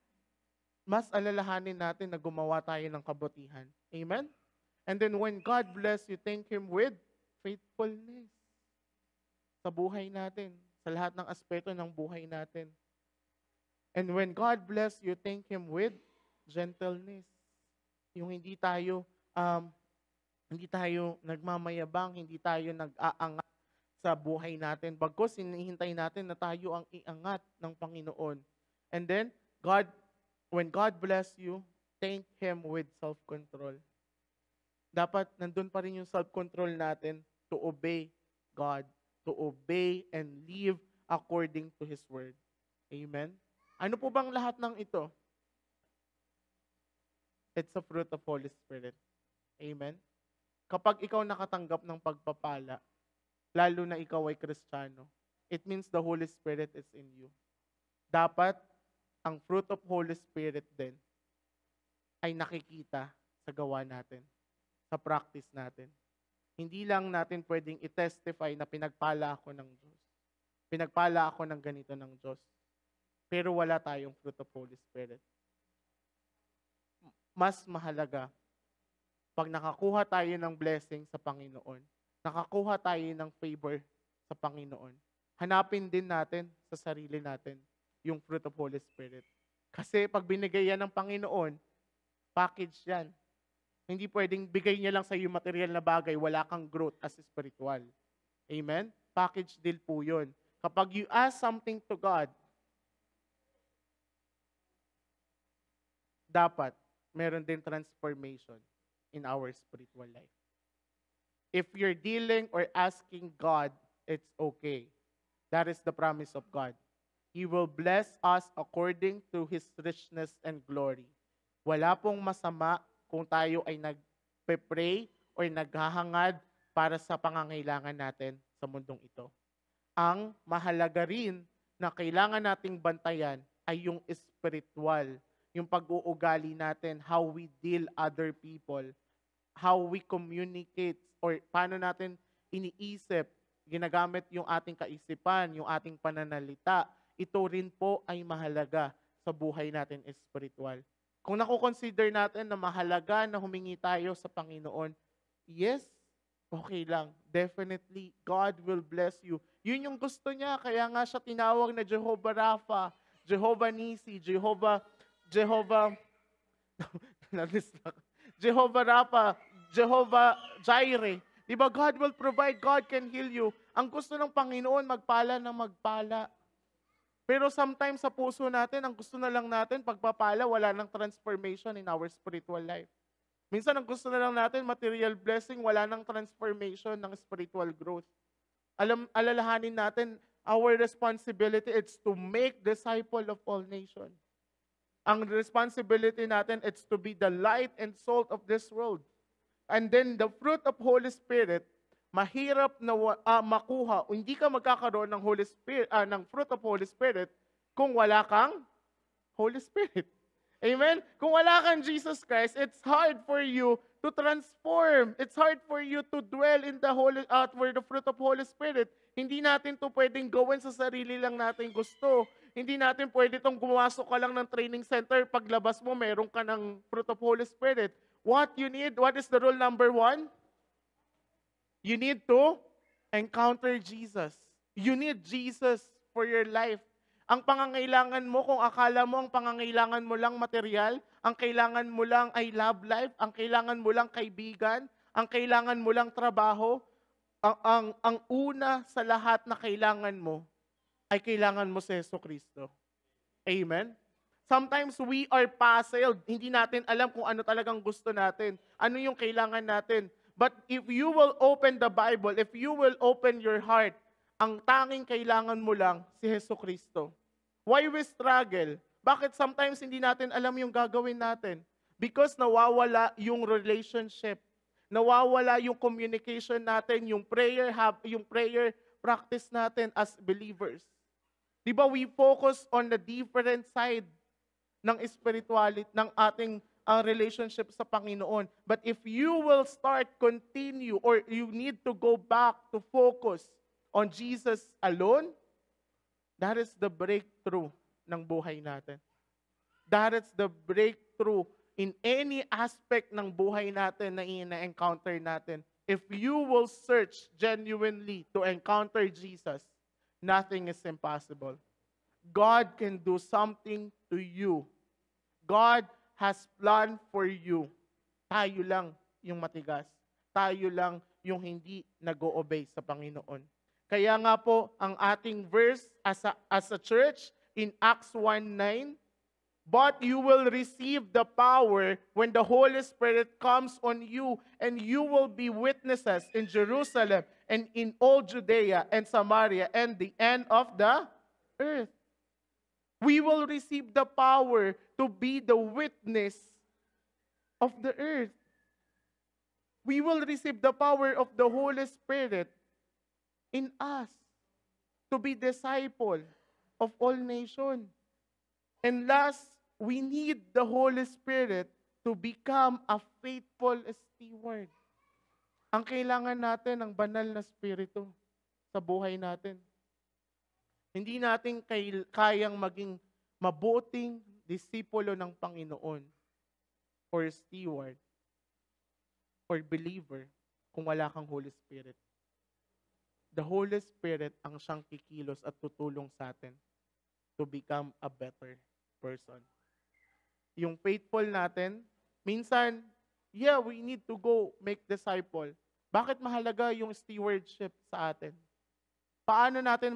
S1: mas alalahanin natin na gumawa tayo ng kabutihan. Amen? And then when God bless you, thank Him with faithfulness sa buhay natin, sa lahat ng aspeto ng buhay natin. And when God bless you, thank Him with gentleness. Yung hindi tayo, um, hindi tayo nagmamayabang, hindi tayo nag-aangat sa buhay natin. Bagkus, hinihintay natin na tayo ang iangat ng Panginoon. And then, God, when God bless you, thank Him with self-control. Dapat nandun pa rin yung self-control natin to obey God, to obey and live according to His word. Amen? Ano po bang lahat ng ito? It's a fruit of Holy Spirit. Amen? Kapag ikaw nakatanggap ng pagpapala, lalo na ikaw ay Kristiyano, it means the Holy Spirit is in you. Dapat, ang fruit of Holy Spirit din ay nakikita sa gawa natin, sa practice natin. Hindi lang natin pwedeng i-testify na pinagpala ako ng Diyos. Pinagpala ako ng ganito ng Diyos. Pero wala tayong fruit of Holy Spirit. Mas mahalaga, pag nakakuha tayo ng blessing sa Panginoon, nakakuha tayo ng favor sa Panginoon, hanapin din natin sa sarili natin yung fruit of Holy Spirit. Kasi pag binigay yan ng Panginoon, package yan. Hindi pwedeng bigay niya lang sa iyo material na bagay, wala kang growth as spiritual. Amen? Package deal po yun. Kapag you ask something to God, dapat meron din transformation in our spiritual life. If you're dealing or asking God, it's okay. That is the promise of God. He will bless us according to His richness and glory. Wala pong masama kung tayo ay nagpe-pray or naghahangad para sa pangangailangan natin sa mundong ito. Ang mahalaga rin na kailangan nating bantayan ay yung spiritual, yung pag-uugali natin, how we deal other people, how we communicate, or paano natin iniisip, ginagamit yung ating kaisipan, yung ating pananalita. Ito rin po ay mahalaga sa buhay natin spiritual. Kung nakukonsider natin na mahalaga na humingi tayo sa Panginoon, yes, okay lang. Definitely, God will bless you. Yun yung gusto niya. Kaya nga siya tinawag na Jehovah Rapha, Jehovah Nisi, Jehovah, Jehovah, Jehovah Rapha, Jehovah Jireh. Diba, God will provide, God can heal you. Ang gusto ng Panginoon, magpala na magpala. Pero sometimes sa puso natin, ang gusto na lang natin, pagpapala, wala nang transformation in our spiritual life. Minsan, ang gusto na lang natin, material blessing, wala nang transformation ng spiritual growth. Alam, alalahanin natin, our responsibility is to make disciple of all nations. Ang responsibility natin, it's to be the light and salt of this world. And then, the fruit of Holy Spirit, mahirap na uh, makuha, hindi ka magkakaroon ng Holy Spirit, uh, ng fruit of Holy Spirit kung wala kang Holy Spirit. Amen? Kung wala kang Jesus Christ, it's hard for you to transform. It's hard for you to dwell in the Holy, uh, for the fruit of Holy Spirit. Hindi natin to pwedeng gawin sa sarili lang natin gusto. Hindi natin pwede itong gumasok ka lang ng training center, paglabas mo, meron ka ng fruit of Holy Spirit. What you need, what is the rule number one? You need to encounter Jesus. You need Jesus for your life. Ang pangangailangan mo, kung akala mo ang pangangailangan mo lang material, ang kailangan mo lang ay love life, ang kailangan mo lang kaibigan, ang kailangan mo lang trabaho, ang, ang, ang una sa lahat na kailangan mo ay kailangan mo si Jesucristo. Amen? Sometimes we are puzzled. Hindi natin alam kung ano talagang gusto natin. Ano yung kailangan natin. But if you will open the Bible, if you will open your heart, ang tanging kailangan mo lang si Jesucristo. Why we struggle? Bakit sometimes hindi natin alam yung gagawin natin? Because nawawala yung relationship. Nawawala yung communication natin, yung prayer hab, yung prayer practice natin as believers. Di ba we focus on the different side ng spirituality, ng ating ang relationship sa Panginoon. But if you will start, continue, or you need to go back to focus on Jesus alone, that is the breakthrough ng buhay natin. That is the breakthrough in any aspect ng buhay natin na ina-encounter natin. If you will search genuinely to encounter Jesus, nothing is impossible. God can do something to you. God has planned for you. Tayo lang yung matigas. Tayo lang yung hindi nag-o-obey sa Panginoon. Kaya nga po, ang ating verse as a, as a church in Acts one nine, but you will receive the power when the Holy Spirit comes on you, and you will be witnesses in Jerusalem and in all Judea and Samaria and the end of the earth. We will receive the power to be the witness of the earth. We will receive the power of the Holy Spirit in us to be disciple of all nations. And last, we need the Holy Spirit to become a faithful steward. Ang kailangan natin ng banal na spirito sa buhay natin. Hindi natin kay, kayang maging mabuting disipulo ng Panginoon or steward or believer kung wala kang Holy Spirit. The Holy Spirit ang siyang kikilos at tutulong sa atin to become a better person. Yung faithful natin, minsan, yeah, we need to go make disciple. Bakit mahalaga yung stewardship sa atin? Paano natin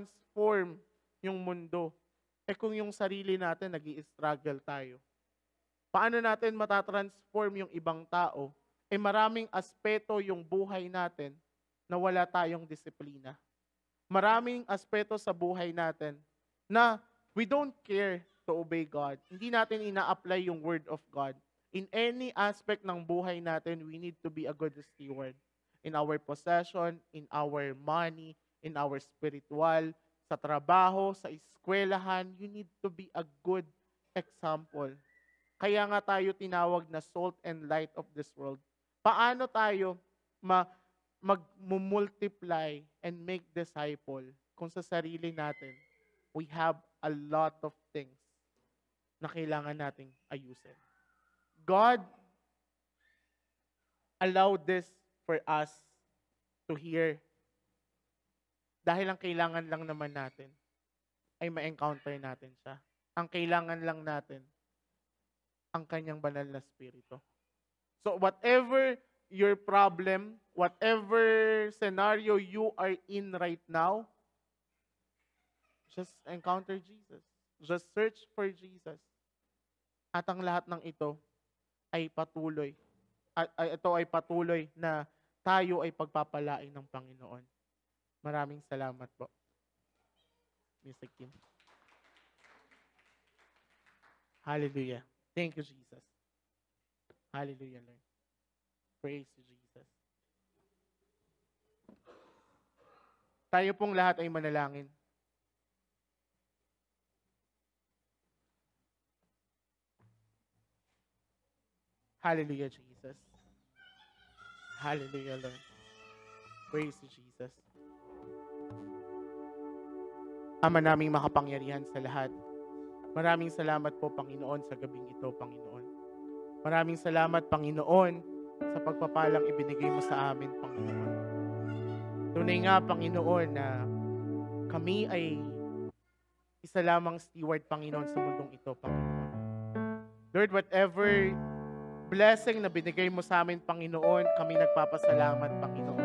S1: matatransform yung mundo? Eh kung yung sarili natin nag-i-struggle tayo. Paano natin matatransform yung ibang tao? Eh maraming aspeto yung buhay natin na wala tayong disiplina. Maraming aspeto sa buhay natin na we don't care to obey God. Hindi natin ina-apply yung word of God. In any aspect ng buhay natin, we need to be a good steward. In our possession, in our money, in our spiritual, sa trabaho, sa eskwelahan, you need to be a good example. Kaya nga tayo tinawag na salt and light of this world. Paano tayo ma mag-multiply and make disciple kung sa sarili natin we have a lot of things na kailangan nating ayusin. God allowed this for us to hear dahil ang kailangan lang naman natin ay ma-encounter natin siya. Ang kailangan lang natin ang kanyang banal na spirito. So whatever your problem, whatever scenario you are in right now, just encounter Jesus. Just search for Jesus. At ang lahat ng ito ay patuloy. At, ay, ito ay patuloy na tayo ay pagpapalain ng Panginoon. Maraming salamat po, Mister Kim. Hallelujah. Thank you, Jesus. Hallelujah, Lord. Praise you, Jesus. Tayo pong lahat ay manalangin. Hallelujah, Jesus. Hallelujah, Lord. Praise you, Jesus. Ama naming makapangyarihan sa lahat. Maraming salamat po, Panginoon, sa gabing ito, Panginoon. Maraming salamat, Panginoon, sa pagpapalang ibinigay mo sa amin, Panginoon. Tunay nga, Panginoon, na kami ay isa lamang steward, Panginoon, sa mundong ito, Panginoon. Lord, whatever blessing na binigay mo sa amin, Panginoon, kami nagpapasalamat, Panginoon.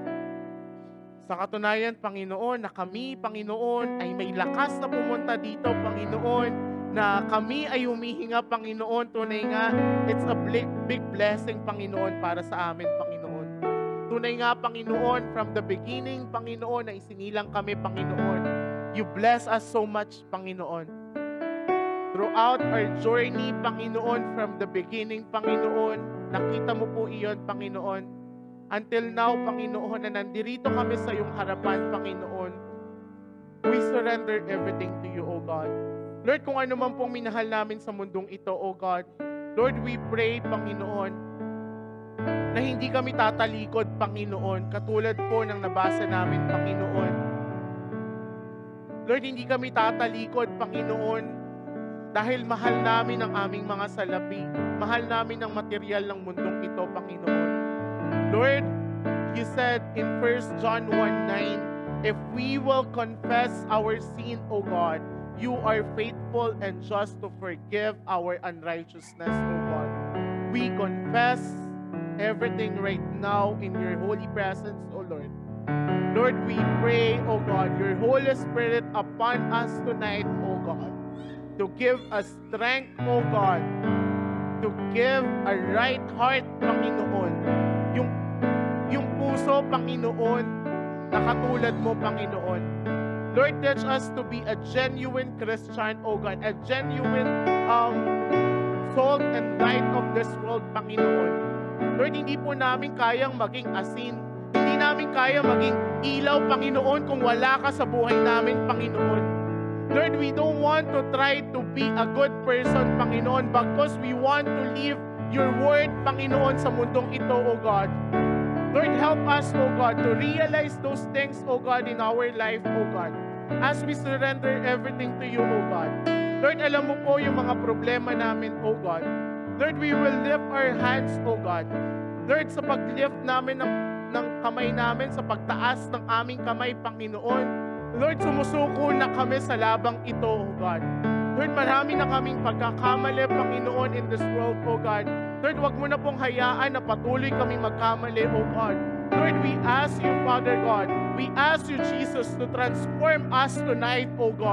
S1: Sa katunayan, Panginoon, na kami, Panginoon, ay may lakas na pumunta dito, Panginoon, na kami ay humihinga, Panginoon. Tunay nga, it's a big, big blessing, Panginoon, para sa amin, Panginoon. Tunay nga, Panginoon, from the beginning, Panginoon, na isinilang kami, Panginoon. You bless us so much, Panginoon. Throughout our journey, Panginoon, from the beginning, Panginoon, nakita mo po iyon, Panginoon. Until now, Panginoon, na nandirito kami sa iyong harapan, Panginoon, we surrender everything to you, O God. Lord, kung ano man pong minahal namin sa mundong ito, O God, Lord, we pray, Panginoon, na hindi kami tatalikod, Panginoon, katulad po ng nabasa namin, Panginoon. Lord, hindi kami tatalikod, Panginoon, dahil mahal namin ang aming mga salapi, mahal namin ang material ng mundong ito, Panginoon. Lord, you said in First John one nine, if we will confess our sin, O God, you are faithful and just to forgive our unrighteousness, O God. We confess everything right now in your holy presence, O Lord. Lord, we pray, O God, your Holy Spirit upon us tonight, O God, to give us strength, O God, to give a right heart, Panginoon, yung yung puso, Panginoon, na katulad mo, Panginoon. Lord, teach us to be a genuine Christian, O God, a genuine um, salt and light of this world, Panginoon. Lord, hindi po namin kayang maging asin. Hindi namin kaya maging ilaw, Panginoon, kung wala ka sa buhay namin, Panginoon. Lord, we don't want to try to be a good person, Panginoon, because we want to live your word, Panginoon, sa mundong ito, O God. Lord, help us, O God, to realize those things, O God, in our life, O God, as we surrender everything to you, O God. Lord, alam mo po yung mga problema namin, O God. Lord, we will lift our hands, O God. Lord, sa pag-lift namin ng, ng kamay namin, sa pagtaas ng aming kamay, Panginoon, Lord, sumusuko na kami sa labang ito, O God. Lord, marami na kaming pagkakamali, Panginoon, in this world, O God. Lord, wag mo na pong hayaan na patuloy kami magkamali, O God. Lord, we ask you, Father God, we ask you, Jesus, to transform us tonight, O God.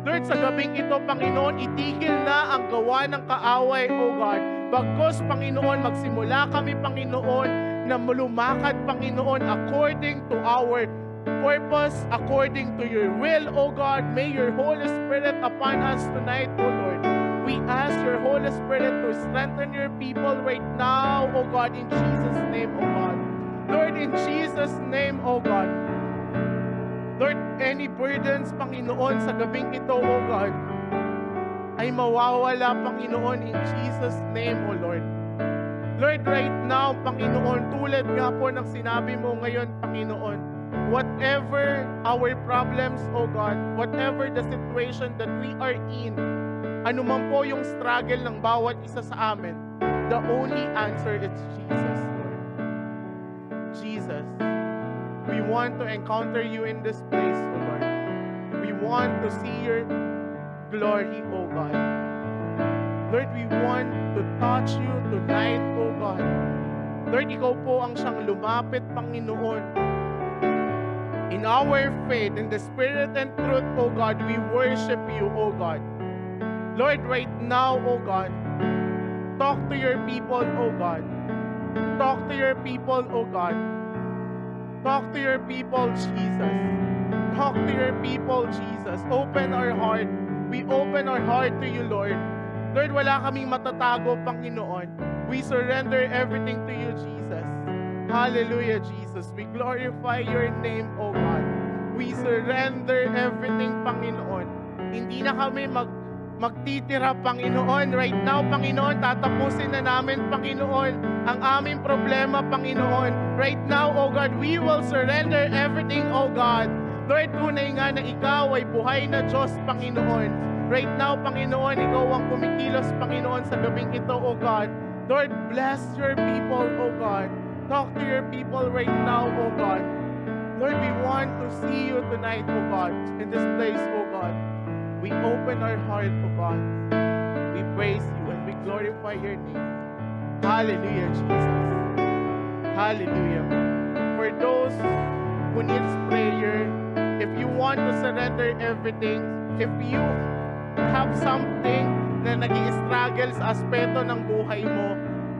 S1: Lord, sa gabing ito, Panginoon, itigil na ang gawa ng kaaway, O God. Bagkus, Panginoon, magsimula kami, Panginoon, na lumakad, Panginoon, according to our purpose, according to your will, O God. May your Holy Spirit upon us tonight, O Lord. We ask your Holy Spirit to strengthen your people right now, O God, in Jesus' name, O God. Lord, in Jesus' name, O God. Lord, any burdens, Panginoon, sa gabing ito, O God, ay mawawala, Panginoon, in Jesus' name, O Lord. Lord, right now, Panginoon, tulad nga po ng sinabi mo ngayon, Panginoon, whatever our problems, O God, whatever the situation that we are in, anuman po yung struggle ng bawat isa sa amin, the only answer is Jesus, Lord. Jesus. We want to encounter you in this place, O Lord. We want to see your glory, O God. Lord, we want to touch you tonight, O God. Lord, ikaw po ang siyang lumapit, Panginoon. In our faith, in the Spirit and truth, O God, we worship you, O God. Lord, right now, O God, talk to your people, O God. Talk to your people, O God. Talk to your people, Jesus. Talk to your people, Jesus. Open our heart. We open our heart to you, Lord. Lord, wala kaming matatago, Panginoon. We surrender everything to you, Jesus. Hallelujah, Jesus. We glorify your name, O God. We surrender everything, Panginoon. Hindi na kami mag magtitira, Panginoon. Right now, Panginoon, tatapusin na namin, Panginoon, ang aming problema, Panginoon. Right now, O God, we will surrender everything, O God. Lord, tunay nga na ikaw ay buhay na Diyos, Panginoon. Right now, Panginoon, ikaw ang kumikilos, Panginoon, sa gabing ito, O God. Lord, bless your people, O God. Talk to your people right now, O God. Lord, we want to see you tonight, O God, in this place, O God. We open our heart, O God. We praise you and we glorify your name. Hallelujah, Jesus. Hallelujah. For those who needs prayer, if you want to surrender everything, if you have something na nag-i-struggle sa aspeto ng buhay mo,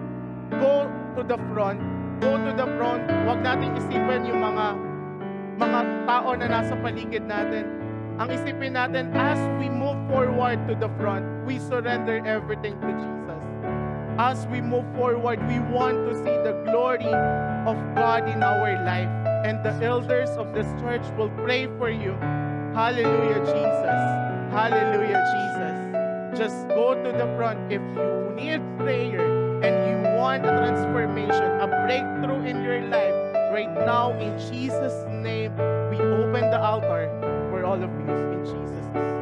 S1: go to the front. Go to the front. Huwag nating isipin yung mga mga tao na nasa paligid natin. Ang isipin natin, as we move forward to the front, we surrender everything to Jesus. As we move forward, we want to see the glory of God in our life. And the elders of this church will pray for you. Hallelujah, Jesus. Hallelujah, Jesus. Just go to the front if you need prayer and you want a transformation, a breakthrough in your life. Right now, in Jesus' name, we open the altar for all of you in Jesus' name.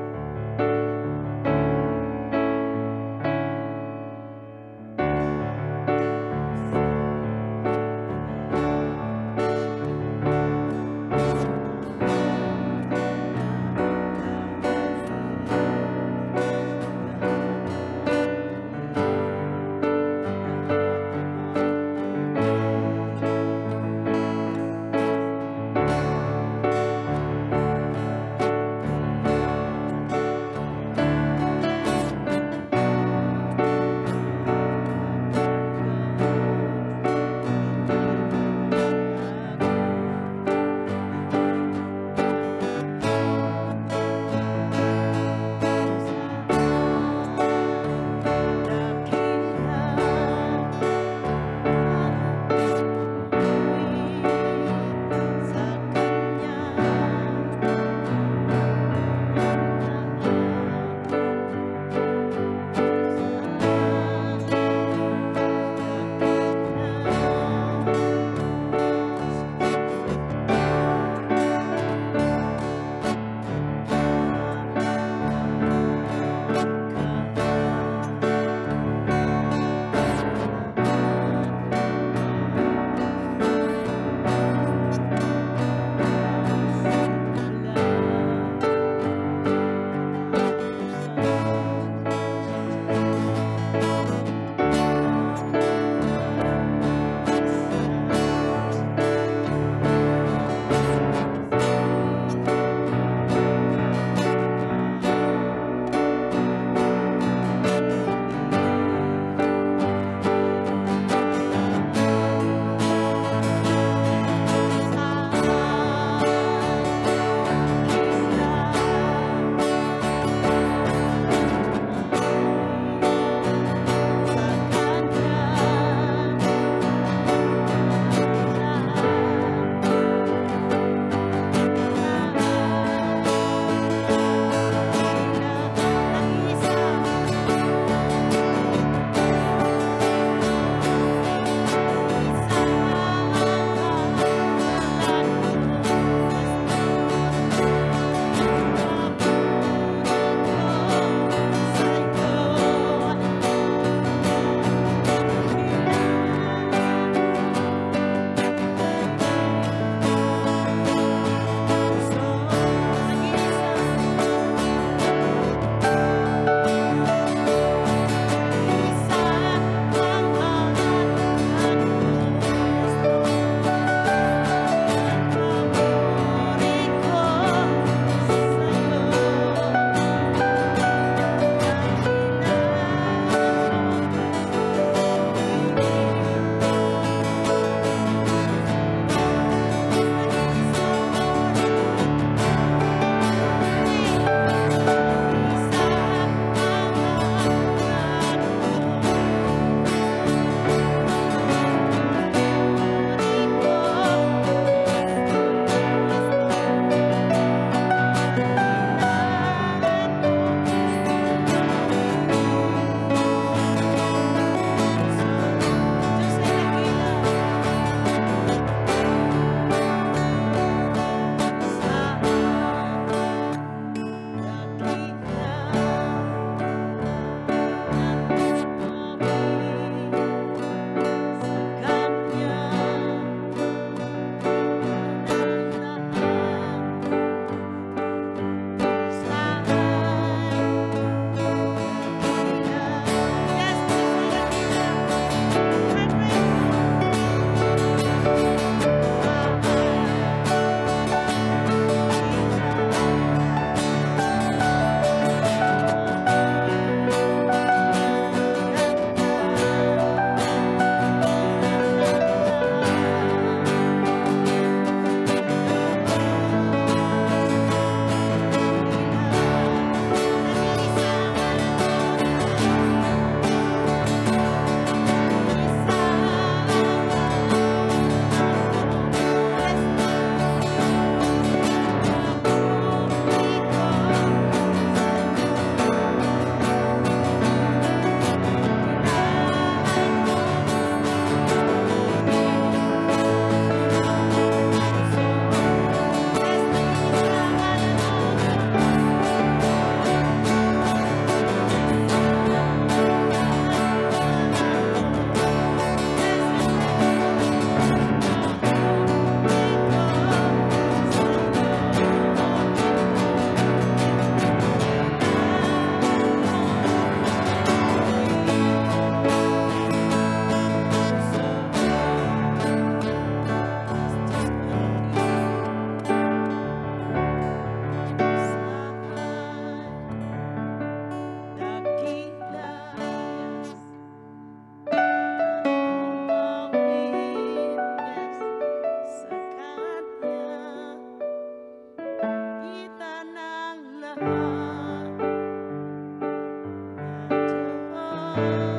S2: Lord.